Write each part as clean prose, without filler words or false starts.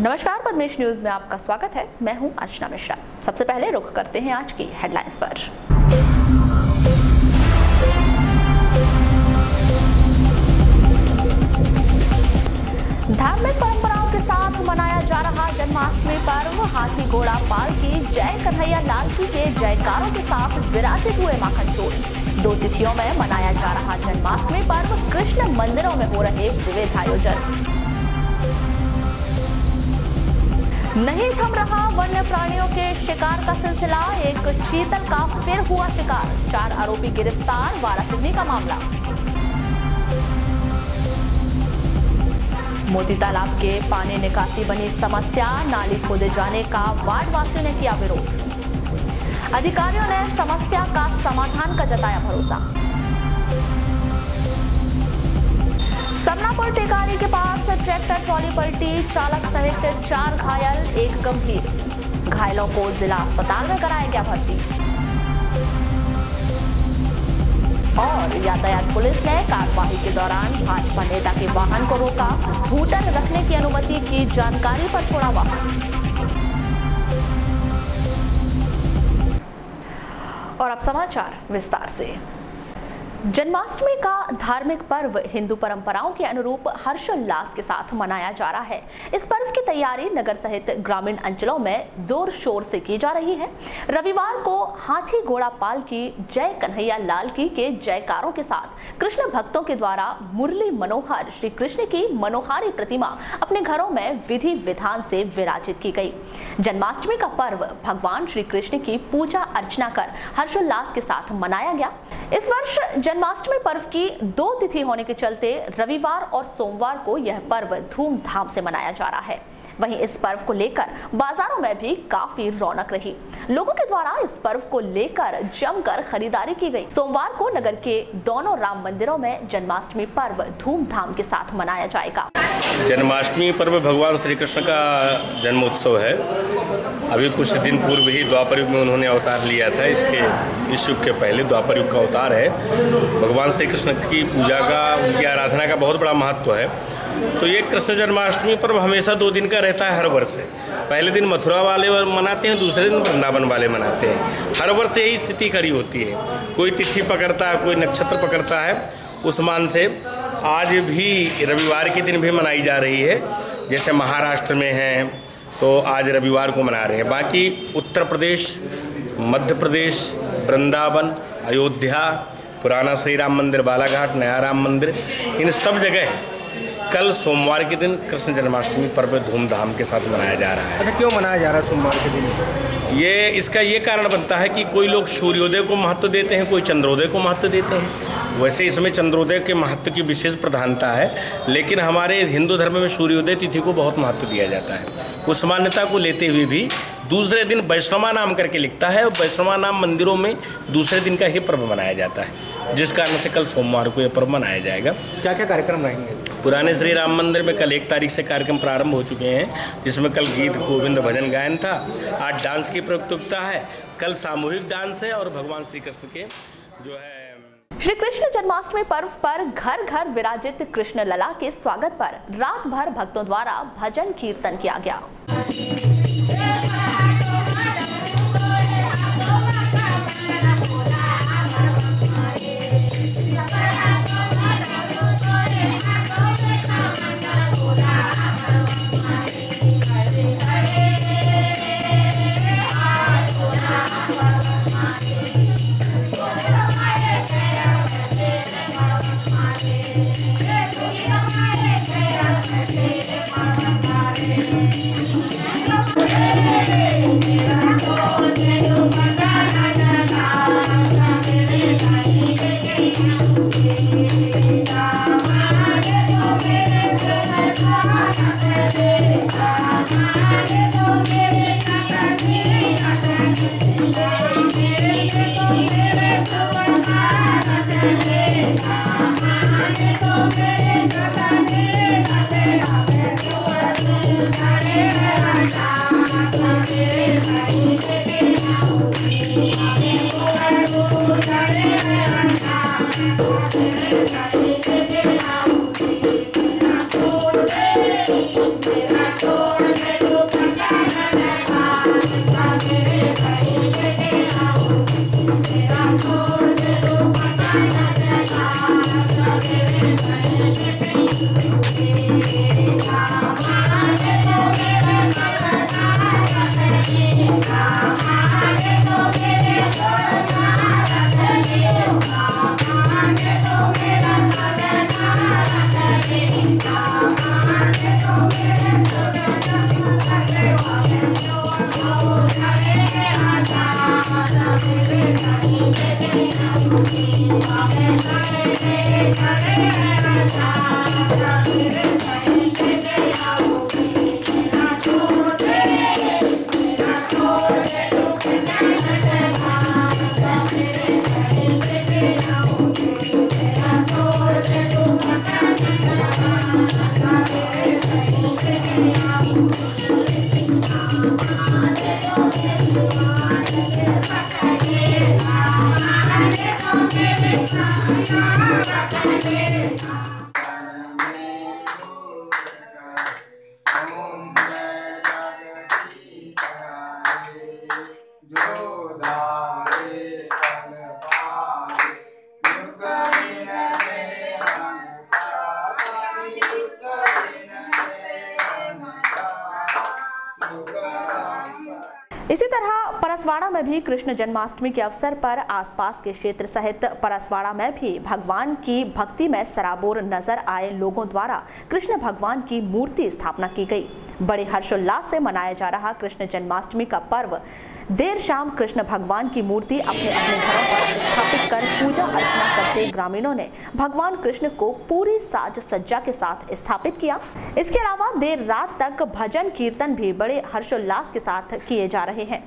नमस्कार, पद्मेश न्यूज में आपका स्वागत है। मैं हूं अर्चना मिश्रा। सबसे पहले रुख करते हैं आज की हेडलाइंस पर। धार्मिक परंपराओं के साथ मनाया जा रहा जन्माष्टमी पर्व। हाथी घोड़ा पालकी जय कन्हैया लाल की के जयकारों के साथ विराजित हुए माखन चोर। 2 तिथियों में मनाया जा रहा जन्माष्टमी पर्व। कृष्ण मंदिरों में हो रहे विविध आयोजन। नहीं थम रहा वन्य प्राणियों के शिकार का सिलसिला। एक चीतल का फिर हुआ शिकार। 4 आरोपी गिरफ्तार। वारासिवनी का मामला। मोती तालाब के पानी निकासी बनी समस्या। नाली खोदे जाने का वार्ड वासियों ने किया विरोध। अधिकारियों ने समस्या का समाधान का जताया भरोसा। समनापुर टेकारी के पास ट्रैक्टर ट्रॉली पलटी। चालक सहित 4 घायल, 1 गंभीर। घायलों को जिला अस्पताल में कराया गया भर्ती। और यातायात पुलिस ने कार्यवाही के दौरान भाजपा नेता के वाहन को रोका। हूटर रखने की अनुमति की जानकारी पर छोड़ा वाहन। और अब समाचार विस्तार से। जन्माष्टमी का धार्मिक पर्व हिंदू परंपराओं के अनुरूप हर्षोल्लास के साथ मनाया जा रहा है। इस पर्व की तैयारी नगर सहित ग्रामीण अंचलों में जोर शोर से की जा रही है। रविवार को हाथी घोड़ा पालकी जय कन्हैया लाल की के जयकारों के साथ कृष्ण भक्तों के द्वारा मुरली मनोहर श्री कृष्ण की मनोहारी प्रतिमा अपने घरों में विधि विधान से विराजित की गई। जन्माष्टमी का पर्व भगवान श्री कृष्ण की पूजा अर्चना कर हर्षोल्लास के साथ मनाया गया। इस वर्ष जन्माष्टमी पर्व की 2 तिथि होने के चलते रविवार और सोमवार को यह पर्व धूमधाम से मनाया जा रहा है। वहीं इस पर्व को लेकर बाजारों में भी काफी रौनक रही। लोगों के द्वारा इस पर्व को लेकर जमकर खरीदारी की गई। सोमवार को नगर के दोनों राम मंदिरों में जन्माष्टमी पर्व धूमधाम के साथ मनाया जाएगा। जन्माष्टमी पर्व भगवान श्री कृष्ण का जन्मोत्सव है। अभी कुछ दिन पूर्व ही द्वापर युग में उन्होंने अवतार लिया था। इस युग के पहले द्वापर युग का अवतार है। भगवान श्री कृष्ण की पूजा का, उनकी आराधना का बहुत बड़ा महत्व है। तो ये कृष्ण जन्माष्टमी पर्व हमेशा 2 दिन का रहता है हर वर्ष। पहले दिन मथुरा वाले मनाते हैं, दूसरे दिन वृंदावन वाले मनाते हैं। हर वर्ष यही स्थिति खड़ी होती है। कोई तिथि पकड़ता है, कोई नक्षत्र पकड़ता है। उस मान से आज भी रविवार के दिन भी मनाई जा रही है। जैसे महाराष्ट्र में है तो आज रविवार को मना रहे हैं। बाकी उत्तर प्रदेश, मध्य प्रदेश, वृंदावन, अयोध्या, पुराना श्री राम मंदिर, बालाघाट, नया राम मंदिर, इन सब जगह कल सोमवार के दिन कृष्ण जन्माष्टमी पर्व धूमधाम के साथ मनाया जा रहा है। क्यों मनाया जा रहा है सोमवार के दिन? इसका ये कारण बनता है कि कोई लोग सूर्योदय को महत्व देते हैं, कोई चंद्रोदय को महत्व देते हैं। वैसे इसमें चंद्रोदय के महत्व की विशेष प्रधानता है, लेकिन हमारे हिंदू धर्म में सूर्योदय तिथि को बहुत महत्व दिया जाता है। उस मान्यता को लेते हुए भी दूसरे दिन वैष्णवा नाम करके लिखता है और वैष्णवा नाम मंदिरों में दूसरे दिन का ही पर्व मनाया जाता है, जिस कारण से कल सोमवार को यह पर्व मनाया जाएगा। क्या क्या कार्यक्रम रहेंगे? पुराने श्री राम मंदिर में कल 1 तारीख से कार्यक्रम प्रारंभ हो चुके हैं, जिसमें कल गीत गोविंद भजन गायन था। आज डांस की प्रतियोगिता है, कल सामूहिक डांस है और भगवान श्री कृष्ण के जो है श्री कृष्ण जन्माष्टमी पर्व पर घर घर विराजित कृष्ण लला के स्वागत पर रात भर भक्तों द्वारा भजन कीर्तन किया गया। छोड़ इसी तरह परसवाड़ा में भी कृष्ण जन्माष्टमी के अवसर पर आसपास के क्षेत्र सहित परसवाड़ा में भी भगवान की भक्ति में सराबोर नजर आए लोगों द्वारा कृष्ण भगवान की मूर्ति स्थापना की गई। बड़े हर्षोल्लास से मनाया जा रहा कृष्ण जन्माष्टमी का पर्व देर शाम कृष्ण भगवान की मूर्ति अपने अपने घरों पर स्थापित कर पूजा अर्चना करते ग्रामीणों ने भगवान कृष्ण को पूरी साज सज्जा के साथ स्थापित किया। इसके अलावा देर रात तक भजन कीर्तन भी बड़े हर्षोल्लास के साथ किए जा रहे हैं।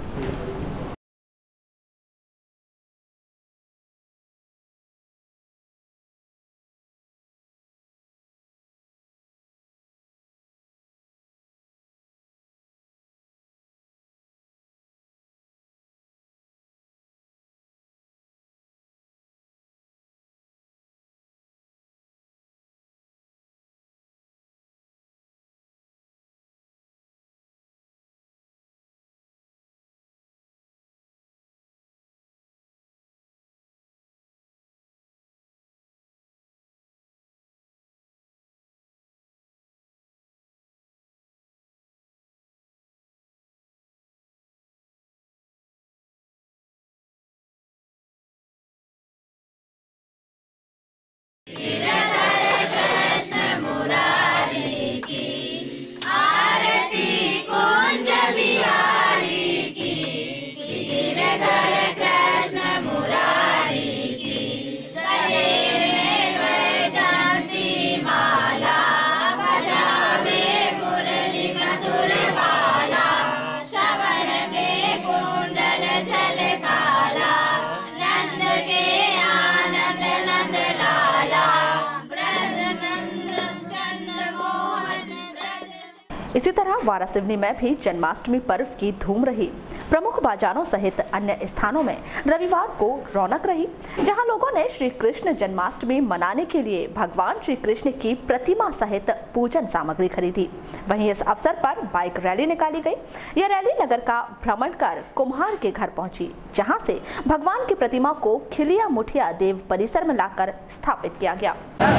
इसी तरह वारासिवनी में भी जन्माष्टमी पर्व की धूम रही। प्रमुख बाजारों सहित अन्य स्थानों में रविवार को रौनक रही, जहां लोगों ने श्री कृष्ण जन्माष्टमी मनाने के लिए भगवान श्री कृष्ण की प्रतिमा सहित पूजन सामग्री खरीदी। वहीं इस अवसर पर बाइक रैली निकाली गई। यह रैली नगर का भ्रमण कर कुम्हार के घर पहुंची, जहां से भगवान की प्रतिमा को खिलिया मुठिया देव परिसर में लाकर स्थापित किया गया।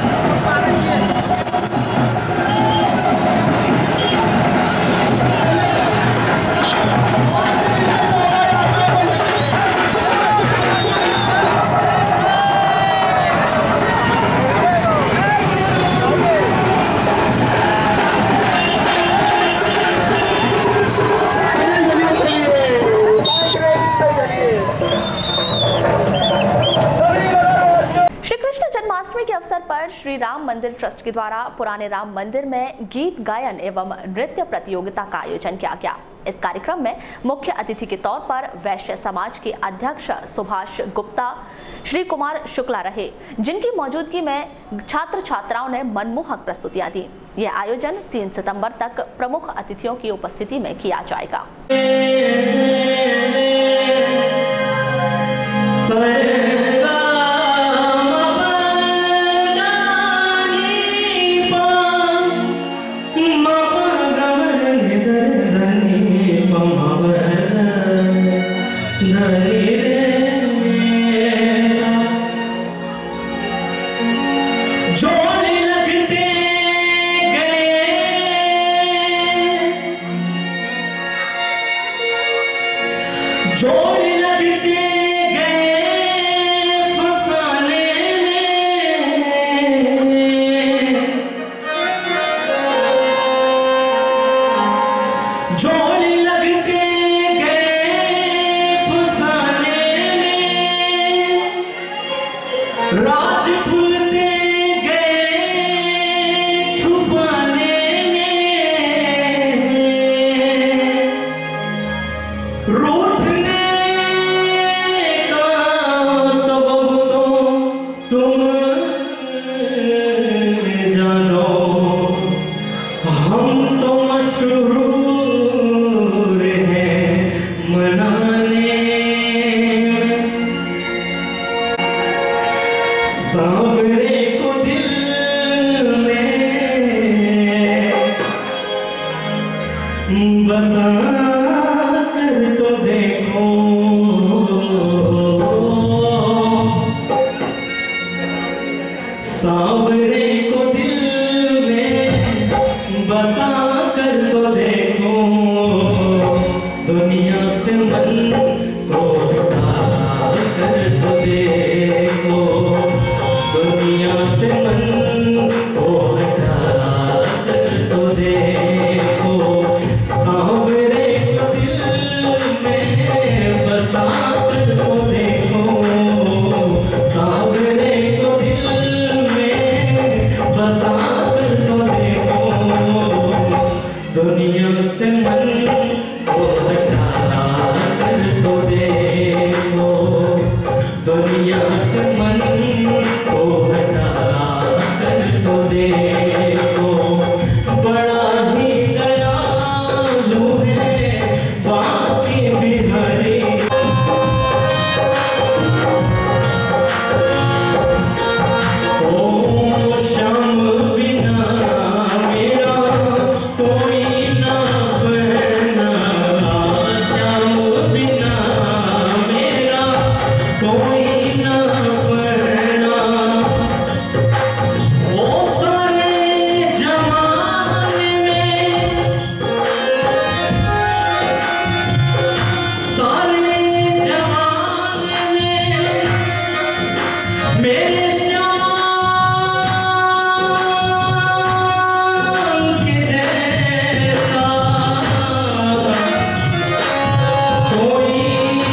श्री राम मंदिर ट्रस्ट के द्वारा पुराने राम मंदिर में गीत गायन एवं नृत्य प्रतियोगिता का आयोजन किया गया। इस कार्यक्रम में मुख्य अतिथि के तौर पर वैश्य समाज के अध्यक्ष सुभाष गुप्ता, श्री कुमार शुक्ला रहे, जिनकी मौजूदगी में छात्र छात्राओं ने मनमोहक प्रस्तुतियां दी। यह आयोजन 3 सितंबर तक प्रमुख अतिथियों की उपस्थिति में किया जाएगा। जो सांवरे को दिल में बसा कर तो देखो, दुनिया से मन तो हटा कर तो देखो, दुनिया से मन तो हटा कर तो देखो, सांवरे को दिल में बसा कर तो देखो, सांवरे को दिल में बसा कर तो देखो, दुनिया से मन तो हटा कर तो देखो, दुनिया से मन तो हटा कर तो देखो, बड़ा ही दयालु है बाकी बिहारी। ओ श्याम बिना मेरा कोई ना बहना, श्याम बिना मेरा कोई ना बहना, ओ सारे जमाने में, सारे जमाने में मेरे श्याम के जैसा कोई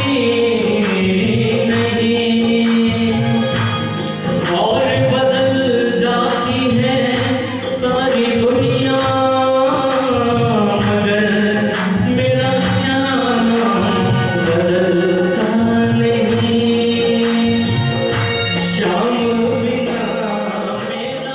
नहीं, और बदल जाती है सारी दुनिया, मगर मेरा श्याम बदलता नहीं, श्याम बिना मेरा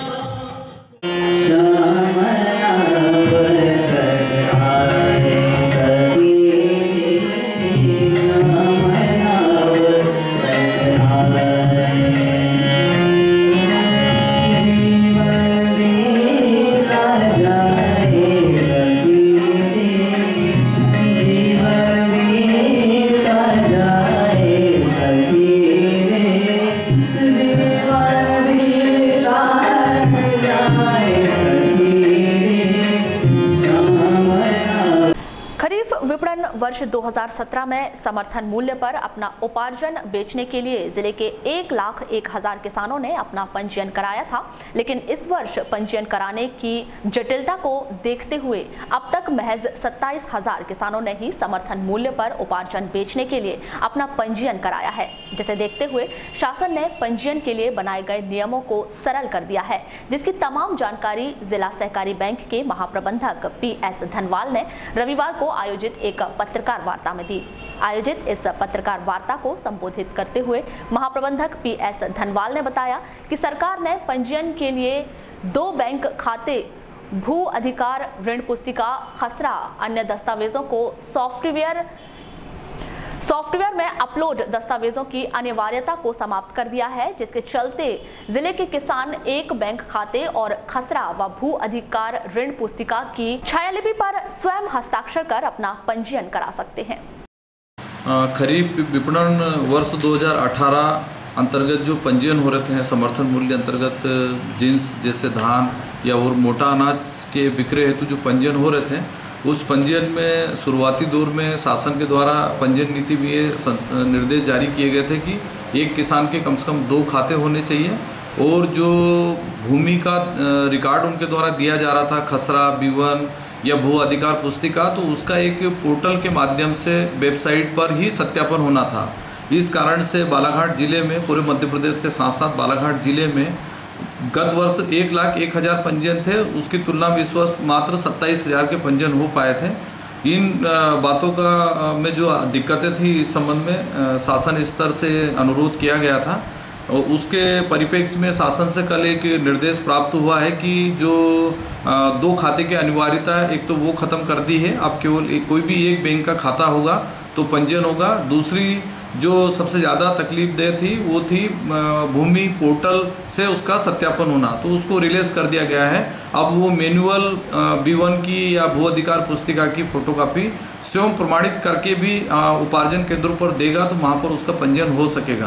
खरीफ विपणन वर्ष 2017 में समर्थन मूल्य पर अपना उपार्जन बेचने के लिए जिले के 1,01,000 किसानों ने अपना पंजीयन कराया था, लेकिन इस वर्ष पंजीयन कराने की जटिलता को देखते हुए अब तक महज 27,000 किसानों ने ही समर्थन मूल्य पर उपार्जन बेचने के लिए अपना पंजीयन कराया है, जिसे देखते हुए शासन ने पंजीयन के लिए बनाए गए नियमों को सरल कर दिया है, जिसकी तमाम जानकारी जिला सहकारी बैंक के महाप्रबंधक PS धनवाल ने रविवार को आयोजित एक पत्रकार वार्ता में दी। आयोजित इस पत्रकार वार्ता को संबोधित करते हुए महाप्रबंधक PS धनवाल ने बताया कि सरकार ने पंजीयन के लिए 2 बैंक खाते, भू अधिकार ऋण पुस्तिका, खसरा, अन्य दस्तावेजों को सॉफ्टवेयर में अपलोड दस्तावेजों की अनिवार्यता को समाप्त कर दिया है, जिसके चलते जिले के किसान 1 बैंक खाते और खसरा व भू अधिकार ऋण पुस्तिका की छायालिपि पर स्वयं हस्ताक्षर कर अपना पंजीयन करा सकते हैं। खरीफ विपणन वर्ष 2018 अंतर्गत जो पंजीयन हो रहे थे समर्थन मूल्य अंतर्गत जिन्स जैसे धान या और मोटा अनाज के विक्रय हेतु जो पंजीयन हो रहे थे, उस पंजीयन में शुरुआती दौर में शासन के द्वारा पंजीयन नीति में ये निर्देश जारी किए गए थे कि एक किसान के कम से कम 2 खाते होने चाहिए, और जो भूमि का रिकॉर्ड उनके द्वारा दिया जा रहा था, खसरा, बीवन या भू अधिकार पुस्तिका, तो उसका एक पोर्टल के माध्यम से वेबसाइट पर ही सत्यापन होना था। इस कारण से बालाघाट जिले में, पूरे मध्य प्रदेश के साथ साथ बालाघाट जिले में गत वर्ष 1,01,000 पंजीयन थे, उसकी तुलना में इस वर्ष मात्र 27,000 के पंजीयन हो पाए थे। इन बातों का में जो दिक्कतें थी इस संबंध में शासन स्तर से अनुरोध किया गया था, और उसके परिप्रेक्ष्य में शासन से कल एक निर्देश प्राप्त हुआ है कि जो 2 खाते की अनिवार्यता है, एक तो वो ख़त्म कर दी है। अब केवल कोई भी एक बैंक का खाता होगा तो पंजीयन होगा। दूसरी जो सबसे ज़्यादा तकलीफदेह थी वो थी भूमि पोर्टल से उसका सत्यापन होना, तो उसको रिलीज कर दिया गया है। अब वो मैनुअल B1 की या भू अधिकार पुस्तिका की फोटोकॉपी स्वयं प्रमाणित करके भी उपार्जन केंद्रों पर देगा, तो वहाँ पर उसका पंजीयन हो सकेगा।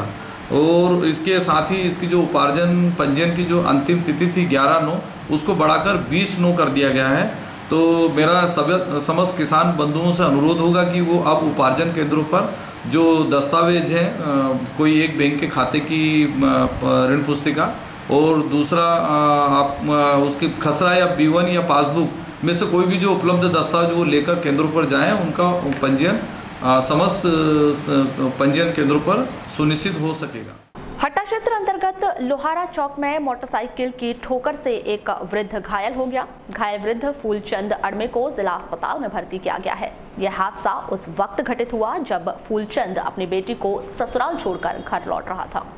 और इसके साथ ही इसकी जो उपार्जन पंजीयन की जो अंतिम तिथि थी 11/9 उसको बढ़ाकर 20/9 कर दिया गया है। तो मेरा समस्त किसान बंधुओं से अनुरोध होगा कि वो अब उपार्जन केंद्रों पर जो दस्तावेज है, कोई एक बैंक के खाते की ऋण पुस्तिका और दूसरा आप उसकी खसरा या B1 या पासबुक में से कोई भी जो उपलब्ध दस्तावेज वो लेकर केंद्रों पर जाएं, उनका पंजीयन समस्त पंजीयन केंद्रों पर सुनिश्चित हो सकेगा। हट्टा क्षेत्र अंतर्गत लोहारा चौक में मोटरसाइकिल की ठोकर से एक वृद्ध घायल हो गया। घायल वृद्ध फूलचंद अड़मे को जिला अस्पताल में भर्ती किया गया है। यह हादसा उस वक्त घटित हुआ जब फूलचंद अपनी बेटी को ससुराल छोड़कर घर लौट रहा था।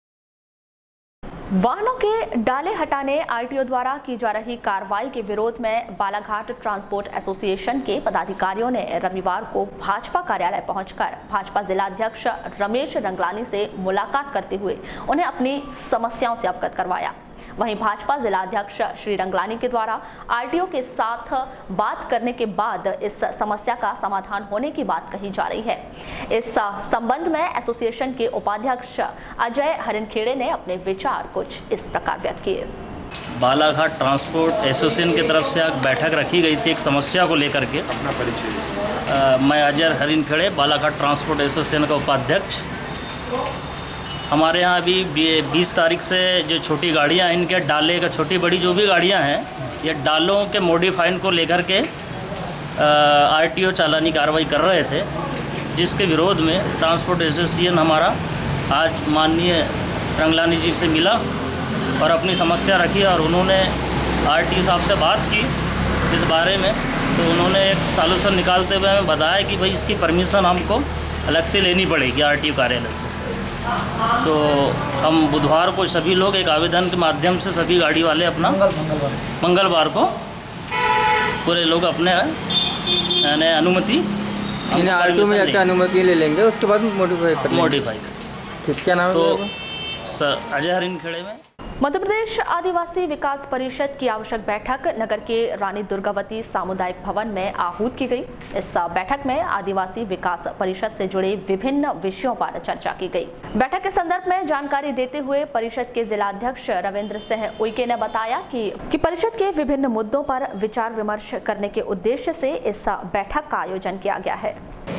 वाहनों के डाले हटाने आरटीओ द्वारा की जा रही कार्रवाई के विरोध में बालाघाट ट्रांसपोर्ट एसोसिएशन के पदाधिकारियों ने रविवार को भाजपा कार्यालय पहुंचकर भाजपा जिलाध्यक्ष रमेश रंगलानी से मुलाकात करते हुए उन्हें अपनी समस्याओं से अवगत करवाया। वहीं भाजपा जिलाध्यक्ष श्री रंगलानी के द्वारा आरटीओ के साथ बात करने के बाद इस समस्या का समाधान होने की बात कही जा रही है। इस संबंध में एसोसिएशन के उपाध्यक्ष अजय हरिनखेड़े ने अपने विचार कुछ इस प्रकार व्यक्त किए। बालाघाट ट्रांसपोर्ट एसोसिएशन की तरफ से एक बैठक रखी गई थी एक समस्या को लेकर के। मैं अजय हरिनखेड़े, बालाघाट ट्रांसपोर्ट एसोसिएशन का उपाध्यक्ष। हमारे यहाँ अभी 20 तारीख से जो छोटी गाड़ियाँ हैं, इनके डाले का छोटी बड़ी जो भी गाड़ियाँ हैं, ये डालों के मॉडिफाइड को लेकर के आरटीओ चालानी कार्रवाई कर रहे थे, जिसके विरोध में ट्रांसपोर्ट एसोसिएशन हमारा आज माननीय रंगलानी जी से मिला और अपनी समस्या रखी और उन्होंने आरटीओ साहब से बात की इस बारे में। तो उन्होंने एक सॉल्यूशन निकालते हुए हमें बताया कि भाई इसकी परमिशन हमको अलग से लेनी पड़ेगी आरटीओ कार्यालय से। तो हम बुधवार को सभी लोग एक आवेदन के माध्यम से सभी गाड़ी वाले अपना मंगलवार को पूरे लोग अपने यानी अनुमति आरटीओ में जाकर अनुमति ले लेंगे, उसके बाद मॉडिफाई। क्या नाम है? तो सर अजय हरिनखेड़े में। मध्य प्रदेश आदिवासी विकास परिषद की आवश्यक बैठक नगर के रानी दुर्गावती सामुदायिक भवन में आहूत की गई। इस बैठक में आदिवासी विकास परिषद से जुड़े विभिन्न विषयों पर चर्चा की गई। बैठक के संदर्भ में जानकारी देते हुए परिषद के जिलाध्यक्ष रविंद्र सिंह उइके ने बताया कि परिषद के विभिन्न मुद्दों पर विचार विमर्श करने के उद्देश्य से इस बैठक का आयोजन किया गया है।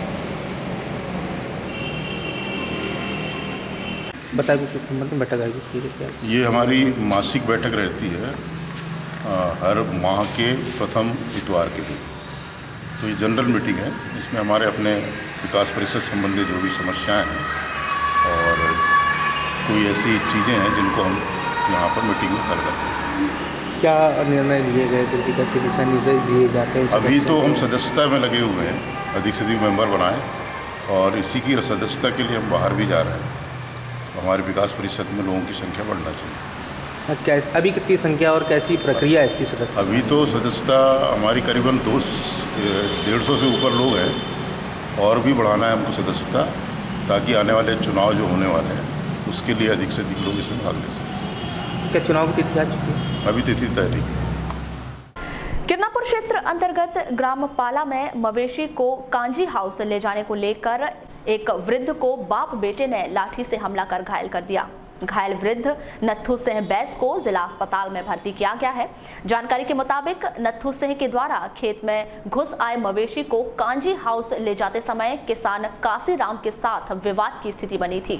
बैठक ये हमारी मासिक बैठक रहती है हर माह के प्रथम इतवार के दिन। तो ये जनरल मीटिंग है, इसमें हमारे अपने विकास परिषद संबंधी जो भी समस्याएं हैं और कोई ऐसी चीज़ें हैं जिनको हम यहाँ पर मीटिंग में हल करते हैं। क्या निर्णय लिए गए, कैसे दिशा निर्देश दिए जाते हैं? अभी तो हम सदस्यता में लगे हुए हैं, अधिक से अधिक मेंबर बनाएं और इसी की सदस्यता के लिए हम बाहर भी जा रहे हैं। हमारे विकास परिषद में लोगों की संख्या बढ़ना चाहिए। अभी कितनी संख्या और कैसी प्रक्रिया है इसकी सदस्यता? अभी तो सदस्यता हमारी करीबन 150 से ऊपर लोग हैं और भी बढ़ाना है हमको सदस्यता, ताकि आने वाले चुनाव जो होने वाले हैं उसके लिए अधिक से अधिक लोग इसमें भाग ले सकें। क्या चुनाव की तिथि आ चुकी है? अभी तिथि तय नहीं। किरनापुर क्षेत्र अंतर्गत ग्राम पाला में मवेशी को कांजी हाउस ले जाने को लेकर एक वृद्ध को बाप बेटे ने लाठी से हमला कर घायल कर दिया। घायल वृद्ध नत्थू सिंह बैस को जिला अस्पताल में भर्ती किया गया है। जानकारी के मुताबिक नत्थू सिंह के द्वारा खेत में घुस आए मवेशी को कांजी हाउस ले जाते समय किसान काशीराम के साथ विवाद की स्थिति बनी थी।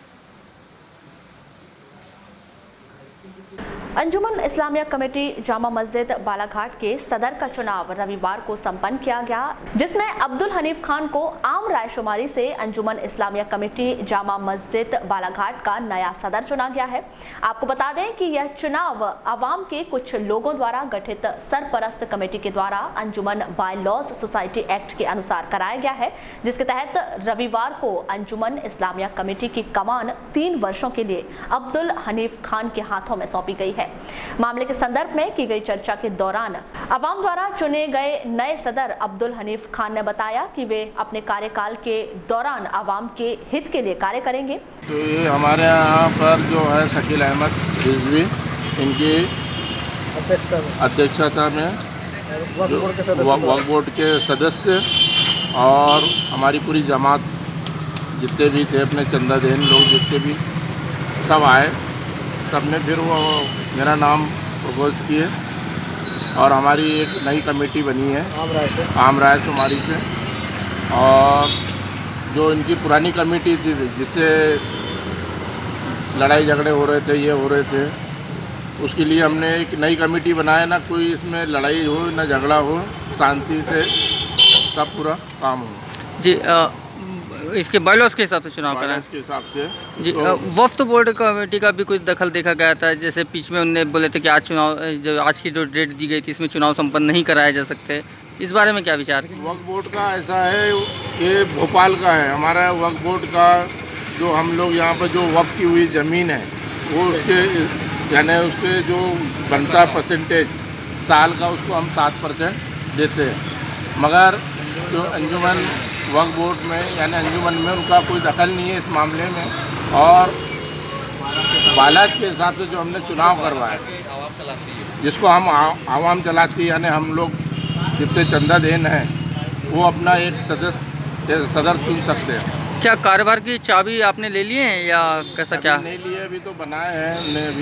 अंजुमन इस्लामिया कमेटी जामा मस्जिद बालाघाट के सदर का चुनाव रविवार को संपन्न किया गया, जिसमें अब्दुल हनीफ खान को आम रायशुमारी से अंजुमन इस्लामिया कमेटी जामा मस्जिद बालाघाट का नया सदर चुना गया है। आपको बता दें कि यह चुनाव आवाम के कुछ लोगों द्वारा गठित सरपरस्त कमेटी के द्वारा अंजुमन बाय लॉज सोसाइटी एक्ट के अनुसार कराया गया है, जिसके तहत रविवार को अंजुमन इस्लामिया कमेटी की कमान 3 वर्षों के लिए अब्दुल हनीफ खान के हाथों में सौंपी गई है। मामले के संदर्भ में की गई चर्चा के दौरान अवाम द्वारा चुने गए नए सदर अब्दुल हनीफ खान ने बताया कि वे अपने कार्यकाल के दौरान अवाम के हित के लिए कार्य करेंगे। तो ये हमारे यहाँ पर जो है शकील अहमद रिजवी, इनकी अध्यक्षता में वक्फ बोर्ड के सदस्य और हमारी पूरी जमात जितने भी थे, अपने चंदादेन लोग जितने भी सब आए, सब ने फिर वो मेरा नाम प्रपोज किए और हमारी एक नई कमेटी बनी है आम राय शुमारी से। और जो इनकी पुरानी कमेटी थी जिससे लड़ाई झगड़े हो रहे थे, ये हो रहे थे, उसके लिए हमने एक नई कमेटी बनाया, ना कोई इसमें लड़ाई हो ना झगड़ा हो, शांति से सब पूरा काम हो। जी इसके बायलॉज के हिसाब से चुनाव कराएं के हिसाब से जी। वक्फ बोर्ड कमेटी का भी कुछ दखल देखा गया था, जैसे बीच में उन्होंने बोले थे कि आज की जो डेट दी गई थी इसमें चुनाव संपन्न नहीं कराए जा सकते, इस बारे में क्या विचार है? वक्फ बोर्ड का ऐसा है, ये भोपाल का है। हमारा वक्फ बोर्ड का जो हम लोग यहाँ पर जो वक्फ की हुई ज़मीन है वो उसके यानी उसके जो बनता परसेंटेज साल का उसको हम 7% देते हैं, मगर जो अंजुमन वक्फ बोर्ड में यानी अंजुमन में उनका कोई दखल नहीं है इस मामले में। और बालाज के हिसाब से जो हमने चुनाव करवाया, जिसको हम आवाम चलाती है, यानी हम लोग जितने चंदा देन है वो अपना एक सदर चुन सकते हैं। क्या कारोबार की चाबी आपने ले लिए हैं या कैसा? क्या नहीं लिए, अभी तो बनाए हैं हमने अभी।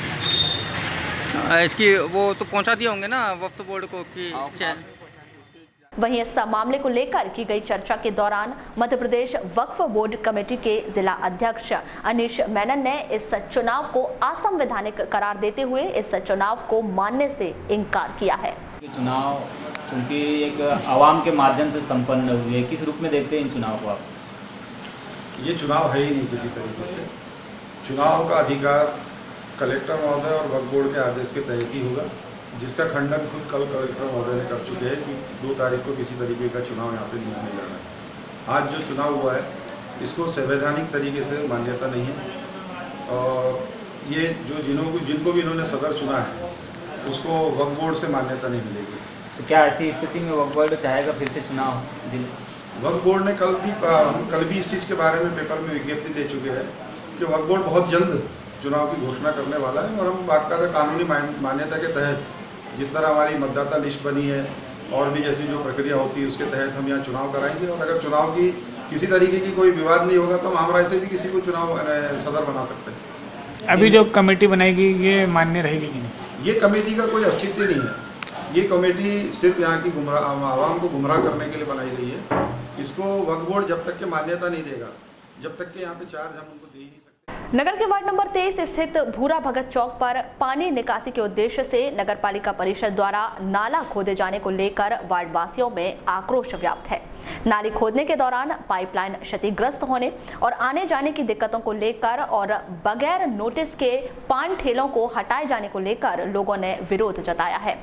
इसकी वो तो पहुंचा दिए होंगे ना वक्फ बोर्ड को कि वहीं इस मामले को लेकर की गई चर्चा के दौरान मध्य प्रदेश वक्फ बोर्ड कमेटी के जिला अध्यक्ष अनीश मेनन ने इस चुनाव को असंवैधानिक करार देते हुए इस चुनाव को मानने से इनकार किया है। चुनाव क्योंकि एक आवाम के माध्यम से संपन्न हुए, किस रूप में देखते हैं इन चुनाव को आप? ये चुनाव है ही नहीं किसी तरीके से। चुनाव का अधिकार कलेक्टर महोदय और वक्फ बोर्ड के आदेश के तहत ही होगा, जिसका खंडन खुद कल कलेक्टर महोदय ने कर चुके हैं कि 2 तारीख को किसी तरीके का चुनाव यहाँ पे नहीं जाना है। आज जो चुनाव हुआ है इसको संवैधानिक तरीके से मान्यता नहीं है और ये जो जिनको भी इन्होंने सदर चुना है उसको वक्फ बोर्ड से मान्यता नहीं मिलेगी। तो क्या ऐसी स्थिति में वक्फ बोर्ड चाहेगा फिर से चुनाव? वक्फ बोर्ड ने कल भी इस चीज़ के बारे में पेपर में विज्ञप्ति दे चुके हैं कि वक्फ बोर्ड बहुत जल्द चुनाव की घोषणा करने वाला है और हम बाकायदा कानूनी मान्यता के तहत जिस तरह हमारी मतदाता लिस्ट बनी है और भी जैसी जो प्रक्रिया होती है उसके तहत हम यहाँ चुनाव कराएंगे। और अगर चुनाव की किसी तरीके की कोई विवाद नहीं होगा तो हम आम राय से भी किसी को चुनाव सदर बना सकते हैं। अभी जो कमेटी बनाएगी ये मान्य रहेगी कि नहीं? ये कमेटी का कोई औचित्य नहीं है। ये कमेटी सिर्फ यहाँ की आवाम को गुमराह करने के लिए बनाई गई है। इसको वक्फ बोर्ड जब तक के मान्यता नहीं देगा, जब तक के यहाँ पे चार्ज हम उनको दे ही नहीं सकते। नगर के वार्ड नंबर 23 स्थित भूरा भगत चौक पर पानी निकासी के उद्देश्य से नगर पालिका परिषद द्वारा नाला खोदे जाने को लेकर वार्ड वासियों में आक्रोश व्याप्त है। नाली खोदने के दौरान पाइपलाइन क्षतिग्रस्त होने और आने जाने की दिक्कतों को लेकर और बगैर नोटिस के पान ठेलों को हटाए जाने को लेकर लोगों ने विरोध जताया है।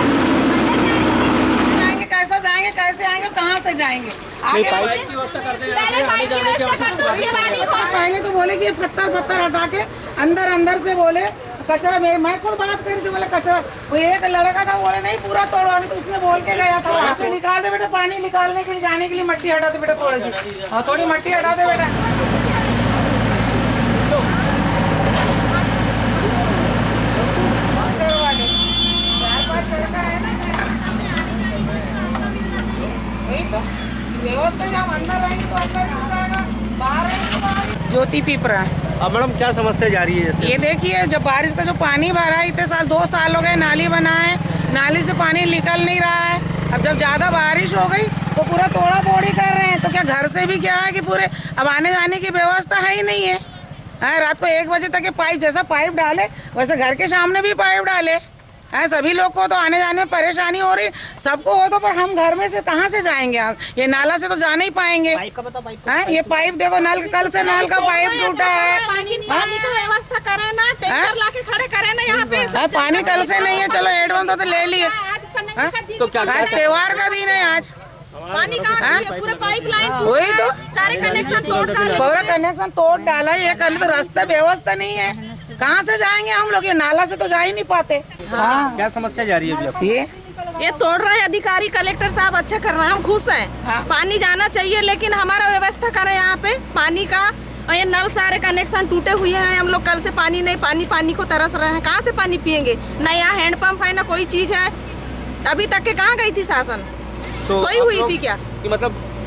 कैसे जाएंगे, कैसे आएंगे, कहाँ से जाएंगे? पहले तो बोले कि ये पत्थर हटा के अंदर से बोले कचरा, मैं खुद बात करी थी, बोले कचरा, वो एक लड़का था बोले नहीं पूरा तोड़वाने, तो उसने बोल के गया था वहाँ से निकाल दे बेटा, पानी निकालने के लिए जाने के लिए मट्टी हटा दे बेटा, थोड़ी सी थोड़ी मट्टी हटा दे बेटा। व्यवस्था जब अंदर रहेंगे तो अंदर हो जाएगा, बाहर ज्योति पीपरा। अब मैडम क्या समस्या जा रही है? ये देखिए जब बारिश का जो पानी भरा है, इतने साल 2 साल हो गए नाली बनाए, नाली से पानी निकल नहीं रहा है। अब जब ज़्यादा बारिश हो गई तो पूरा तोड़ा फोड़ी कर रहे हैं, तो क्या घर से भी क्या है कि पूरे अब आने जाने की व्यवस्था है ही नहीं है। रात को 1 बजे तक ये पाइप जैसा पाइप डाले वैसे घर के सामने भी पाइप डाले है। सभी लोग को तो आने जाने में परेशानी हो रही, सबको हो तो, पर हम घर में से कहाँ से जाएंगे? ये नाला से तो जा नहीं पाएंगे। ये पाइप देखो, नल कल से नल का पाइप टूटा है। पानी का व्यवस्था करें ना, टैंकर लाके खड़े करें ना यहाँ पे। पानी कल से नहीं है, चलो एडवांस तो ले लिए। तो क्या त्योहार का दिन है आज, पानी का पूरे पाइपलाइन वही तो सारे कनेक्शन तोड़ डाले, पूरा कनेक्शन तोड़ डाला। ये कर तो रास्ता व्यवस्था नहीं है, कहाँ से जाएंगे हम लोग? ये नाला से तो जा ही नहीं पाते। क्या समस्या जा रही है अभी? ये तोड़ रहे अधिकारी, कलेक्टर साहब अच्छे कर रहे हैं, हम खुश हैं। पानी जाना चाहिए लेकिन हमारा व्यवस्था करें यहाँ पे पानी का। ये नल सारे कनेक्शन टूटे हुए हैं, हम लोग कल से पानी नहीं, पानी को तरस रहे हैं। कहाँ से पानी पियेंगे? न यहाँ हैंडपंप है, न कोई चीज है। अभी तक के कहाँ गई थी शासन? तो सोई हुई थी क्या? कि मतलब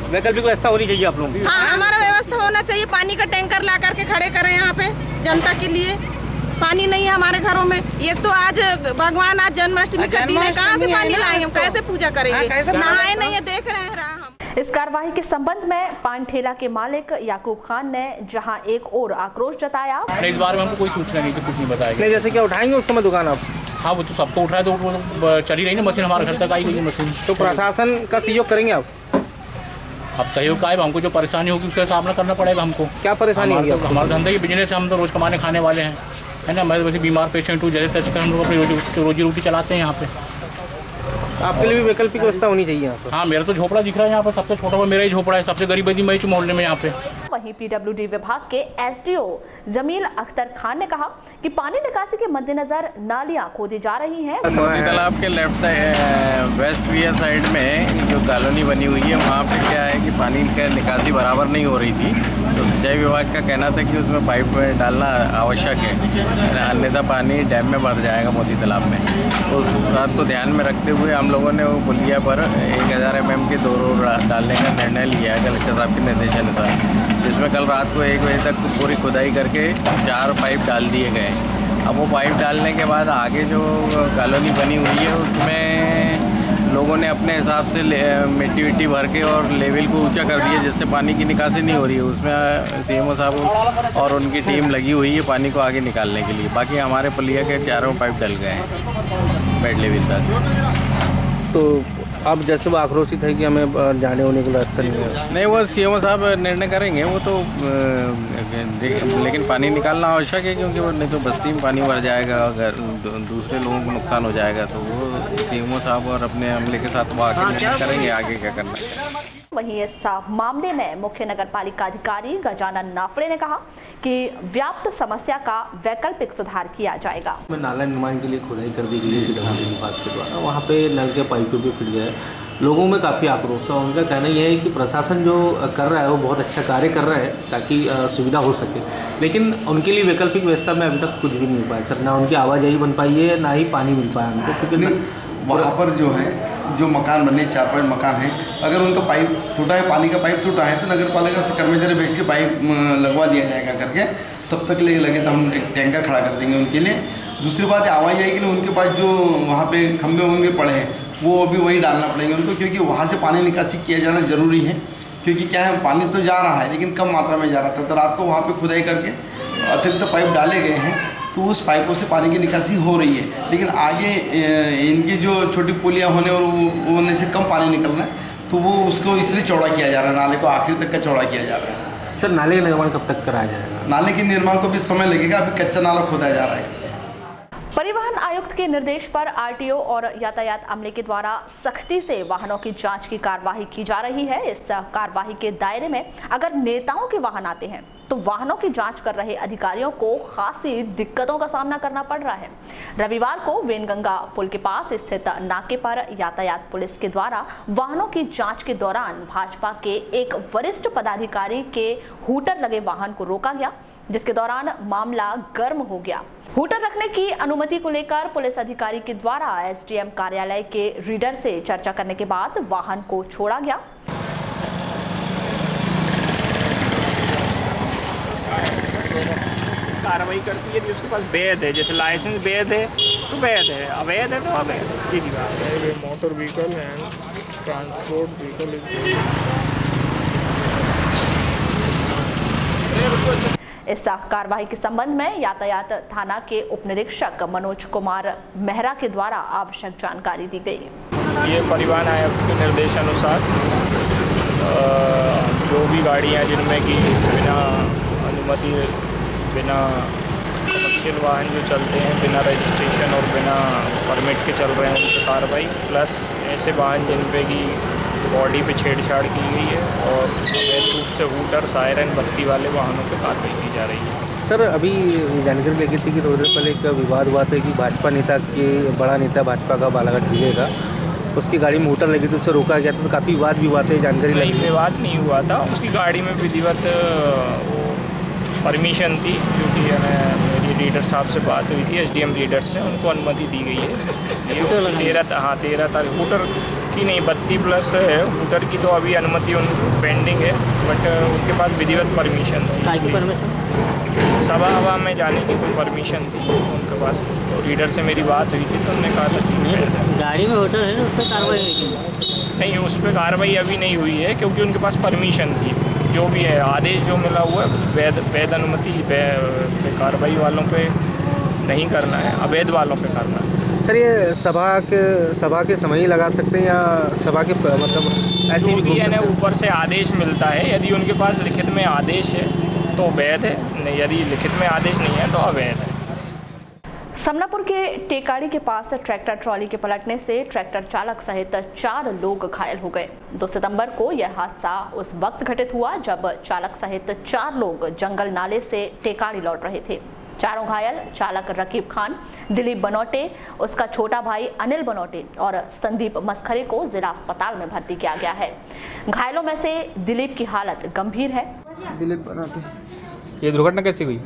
वैकल्पिक व्यवस्था होनी चाहिए आप लोगों की। हाँ, हमारा व्यवस्था होना चाहिए। पानी का टैंकर ला करके खड़े करें यहाँ पे जनता के लिए। पानी नहीं है हमारे घरों में। एक तो आज भगवान आज जन्माष्टमी का दिन है, कहाँ से पानी लाएंगे, हम कैसे पूजा करेंगे? नहाए नहीं है, देख रहे हैं। इस कार्रवाई के संबंध में पान ठेला के मालिक याकूब खान ने जहां एक और आक्रोश जताया। इस बार में हमको कोई सूचना नहीं थी, कुछ नहीं बताया। नहीं, जैसे क्या उठाएंगे उस समय दुकान आप? हाँ, वो तो सबको उठ रहा है, तो वो चली रही ना मशीन, हमारे घर तक आई गई है मशीन। तो प्रशासन का सहयोग करेंगे आप? अब सहयोग का है, हमको जो परेशानी होगी उसका सामना करना पड़ेगा हमको। क्या परेशानी होगी? हमारा धंधा की बिजनेस है, हम तो रोज कमाने खाने वाले हैं, है ना। मैं वैसे बीमार पेशेंट हूँ, जैसे तैसे कर हम लोग अपनी रोजी रोटी चलाते हैं यहाँ पे। आपके लिए भी वैकल्पिक व्यवस्था होनी चाहिए यहाँ पर। हाँ, मेरा तो झोपड़ा दिख रहा है यहाँ पर, सबसे छोटा मेरा ही झोपड़ा है, सबसे गरीब आदमी मैं ही मोहल्ले में यहाँ पे। वहीं पीडब्ल्यूडी विभाग के एसडीओ जमील अख्तर खान ने कहा कि पानी निकासी के मद्देनजर नालियां खोदी जा रही हैं। मोती तालाब के left side west weir side में जो कॉलोनी बनी हुई है, वहाँ पे क्या है कि पानी का निकासी बराबर नहीं हो रही थी, तो सिंचाई विभाग का कहना था कि उसमें पाइप डालना आवश्यक है, अन्यथा पानी डैम में भर जाएगा मोती तालाब में। तो उस बात को ध्यान में रखते हुए हम लोगों ने वो पुलिया पर 1000 mm के 2 रोड डालने का निर्णय लिया है कलेक्टर साहब के निर्देशानुसार, जिसमें कल रात को 1 बजे तक पूरी खुदाई करके 4 पाइप डाल दिए गए। अब वो पाइप डालने के बाद आगे जो कॉलोनी बनी हुई है उसमें लोगों ने अपने हिसाब से मिट्टी विट्टी भर के और लेवल को ऊंचा कर दिया, जिससे पानी की निकासी नहीं हो रही है। उसमें सीएमओ साहब और उनकी टीम लगी हुई है पानी को आगे निकालने के लिए। बाकी हमारे पुलिया के 4 पाइप डल गए हैं बेड लेवल तक। तो अब जैसे वो आक्रोशित है कि हमें जाने होने के लिए रास्ता नहीं है। नहीं, वो सीएमओ साहब निर्णय करेंगे वो तो, लेकिन पानी निकालना आवश्यक है, क्योंकि वो नहीं तो बस्ती में पानी भर जाएगा, अगर दूसरे लोगों को नुकसान हो जाएगा। तो वो सीएमओ साहब और अपने अमले के साथ वो आगे निर्णय करेंगे आगे क्या करना है। वहीं इस मामले में मुख्य नगर पालिका अधिकारी गजानन नाफड़े ने कहा कि व्याप्त समस्या का वैकल्पिक सुधार किया जाएगा। नाला निर्माण के लिए खुदाई कर दी गई है विभाग के द्वारा, वहाँ पे नल के पाइप भी फिट गए। लोगों में काफ़ी आक्रोश है। उनका कहना यह है कि प्रशासन जो कर रहा है वो बहुत अच्छा कार्य कर रहा है ताकि सुविधा हो सके, लेकिन उनके लिए वैकल्पिक व्यवस्था में अभी तक कुछ भी नहीं पाया सर। ना उनकी आवाजाही बन पाई है, ना ही पानी मिल पाया उनको, क्योंकि वहाँ पर जो है जो मकान बने 4-5 मकान हैं, अगर उनका पाइप टूटा है, पानी का पाइप टूटा है, तो नगर पालिका से कर्मचारी भेज के पाइप लगवा दिया जाएगा करके, तब तक लगे तो हम एक टैंकर खड़ा कर देंगे उनके लिए। दूसरी बात है आवाजाही के लिए उनके पास जो वहाँ पे खंभे होंगे पड़े हैं वो भी वही डालना पड़ेंगे उनको, क्योंकि वहाँ से पानी निकासी किया जाना ज़रूरी है। क्योंकि क्या है, पानी तो जा रहा है लेकिन कम मात्रा में जा रहा था, तो रात को वहाँ पर खुदाई करके अतिरिक्त पाइप डाले गए हैं, तो उस पाइपों से पानी की निकासी हो रही है। लेकिन आगे इनकी जो छोटी पुलियाँ होने और होने से कम पानी निकलना है, तो वो उसको इसलिए चौड़ा किया जा रहा है, नाले को आखिर तक का चौड़ा किया जा रहा है। सर, नाले का निर्माण कब तक कराया जाएगा? नाले के निर्माण को भी समय लगेगा, अभी कच्चा नाला खोदा जा रहा है। परिवहन आयुक्त के निर्देश पर आरटीओ और यातायात अमले के द्वारा सख्ती से वाहनों की जांच की कार्यवाही की जा रही है। इस कार्यवाही के दायरे में अगर नेताओं के वाहन आते हैं तो वाहनों की जांच कर रहे अधिकारियों को खासी दिक्कतों का सामना करना पड़ रहा है। रविवार को वेनगंगा पुल के पास स्थित नाके पर यातायात पुलिस के द्वारा वाहनों की जांच के दौरान भाजपा के एक वरिष्ठ पदाधिकारी के हूटर लगे वाहन को रोका गया, जिसके दौरान मामला गर्म हो गया। हूटर रखने की अनुमति को लेकर पुलिस अधिकारी के द्वारा एसडीएम कार्यालय के रीडर से चर्चा करने के बाद वाहन को छोड़ा गया। कार्रवाई करती है, जिसके पास वैध है, जैसे लाइसेंस वैध है तो वैध है, अवैध है तो अवैध, सीधी बात है। ये motor vehicle and transport vehicle. इस कार्रवाई के संबंध में यातायात थाना के उप निरीक्षक मनोज कुमार मेहरा के द्वारा आवश्यक जानकारी दी गई। ये परिवहन आयुक्त के निर्देशानुसार जो भी गाड़ियाँ जिनमें कि बिना अनुमति, बिना कमर्शियल वाहन जो चलते हैं बिना रजिस्ट्रेशन और बिना परमिट के चल रहे हैं उन पर कार्रवाई, प्लस ऐसे वाहन जिन पे की बॉडी पे छेड़छाड़ की गई है और अवैध रूप से हूटर, सायरन, बत्ती वाले वाहनों पर कार्रवाई की जा रही है। सर, अभी जानकारी लगी थी कि थोड़ी देर पहले एक विवाद हुआ था कि भाजपा नेता के बड़ा नेता भाजपा का बालाघाट जिले का, उसकी गाड़ी में हूटर लगी थी, उसे रोका गया था, तो काफ़ी विवाद भी हुआ था। जानकारी लगी? विवाद नहीं हुआ था, उसकी गाड़ी में विधिवत परमिशन थी, क्योंकि मेरी रीडर साहब से बात हुई थी, एसडीएम रीडर से, उनको अनुमति दी गई है। इसलिए 13 तारीख हूटर की नहीं, 32+ है हूटर की, तो अभी अनुमति उन पेंडिंग है, बट उनके पास विधिवत परमिशन थी, सभा हवा में जाने की कोई परमिशन थी उनके पास। तो रीडर से मेरी बात हुई थी तो उन्होंने कहा था कि गाड़ी में होटल है, उस पर कार्रवाई हुई नहीं, उस पर कार्रवाई अभी नहीं हुई है, क्योंकि उनके पास परमिशन थी। जो भी है आदेश जो मिला हुआ है वैध अनुमति कार्रवाई वालों पे नहीं करना है, अवैध वालों पे करना है। सर ये सभा के समय ही लगा सकते हैं या सभा के मतलब ऐसी भी है ना, ऊपर से आदेश मिलता है, यदि उनके पास लिखित में आदेश है तो वैध है, नहीं यदि लिखित में आदेश नहीं है तो अवैध है। समनापुर के टेकाड़ी के पास ट्रैक्टर ट्रॉली के पलटने से ट्रैक्टर चालक सहित 4 लोग घायल हो गए। 2 सितंबर को यह हादसा उस वक्त घटित हुआ जब चालक सहित 4 लोग जंगल नाले से टेकाड़ी लौट रहे थे। चारों घायल चालक रकीब खान, दिलीप बनोटे, उसका छोटा भाई अनिल बनोटे और संदीप मस्खरे को जिला अस्पताल में भर्ती किया गया है। घायलों में से दिलीप की हालत गंभीर है। दिलीप बनोटे। ये दुर्घटना कैसे हुई?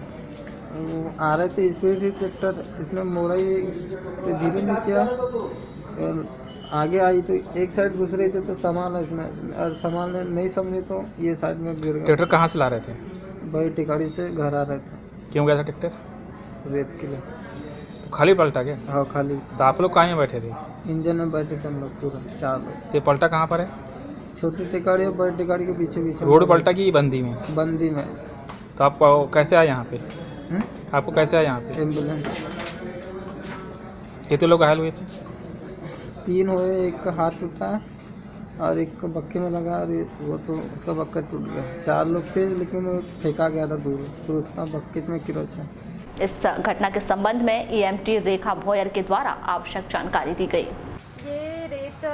आ रहे थे स्पीड ट्रैक्टर, इसने मोड़ा ही से धीरे नहीं किया और आगे आई तो एक साइड घुस रही थी तो सामान इसने और सामान ने नहीं समझे तो ये साइड में गिर गया। ट्रैक्टर कहाँ से ला रहे थे? भाई टिकाड़ी से घर आ रहे थे। क्यों गया था ट्रैक्टर? रेत के लिए। तो खाली पलटा क्या? हाँ खाली। तो आप लोग कहाँ में बैठे थे? इंजन में बैठे थे हम लोग पूरा 4 लोग। तो पलटा कहाँ पर है? छोटी टिकाड़ी और बड़ी टिकाड़ी के पीछे पीछे। रोड पलटा की बंदी में? बंदी में। तो आप कैसे आए यहाँ पे? आपको कैसे आया यहाँ पे? एम्बुलेंस। कितने लोग घायल हुए थे? 3 हुए, एक का हाथ टूटा और एक को बक्के में लगा और वो तो उसका बक्का टूट गया। 4 लोग थे लेकिन वो फेंका गया था दूर, तो उसका बक्के में किरोच है। इस घटना के संबंध में ईएमटी रेखा भोयर के द्वारा आवश्यक जानकारी दी गई। ये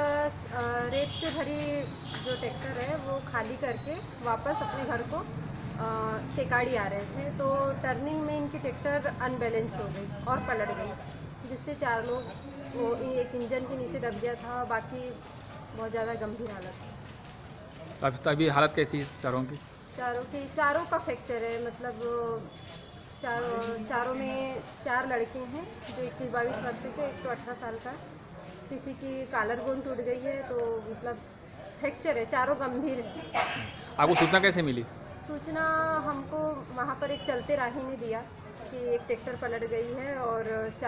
रेत से भरी जो ट्रैक्टर है वो खाली करके वापस अपने घर को टेकाड़ी आ रहे थे, तो टर्निंग में इनकी ट्रैक्टर अनबैलेंस हो गई और पलट गई, जिससे 4 लोग, वो एक इंजन के नीचे दब गया था, बाकी बहुत ज़्यादा गंभीर हालत है। अभी हालत कैसी है चारों की? चारों का फ्रैक्चर है, मतलब चारों में 4 लड़के हैं जो 21-22 वर्ष के, एक तो 18 साल का, किसी की कॉलर बोन टूट गई है, तो मतलब फ्रैक्चर है, चारों गंभीर है। आपको सूचना कैसे मिली? सूचना हमको वहाँ पर एक चलते राही ने दिया कि एक ट्रैक्टर पलट गई है और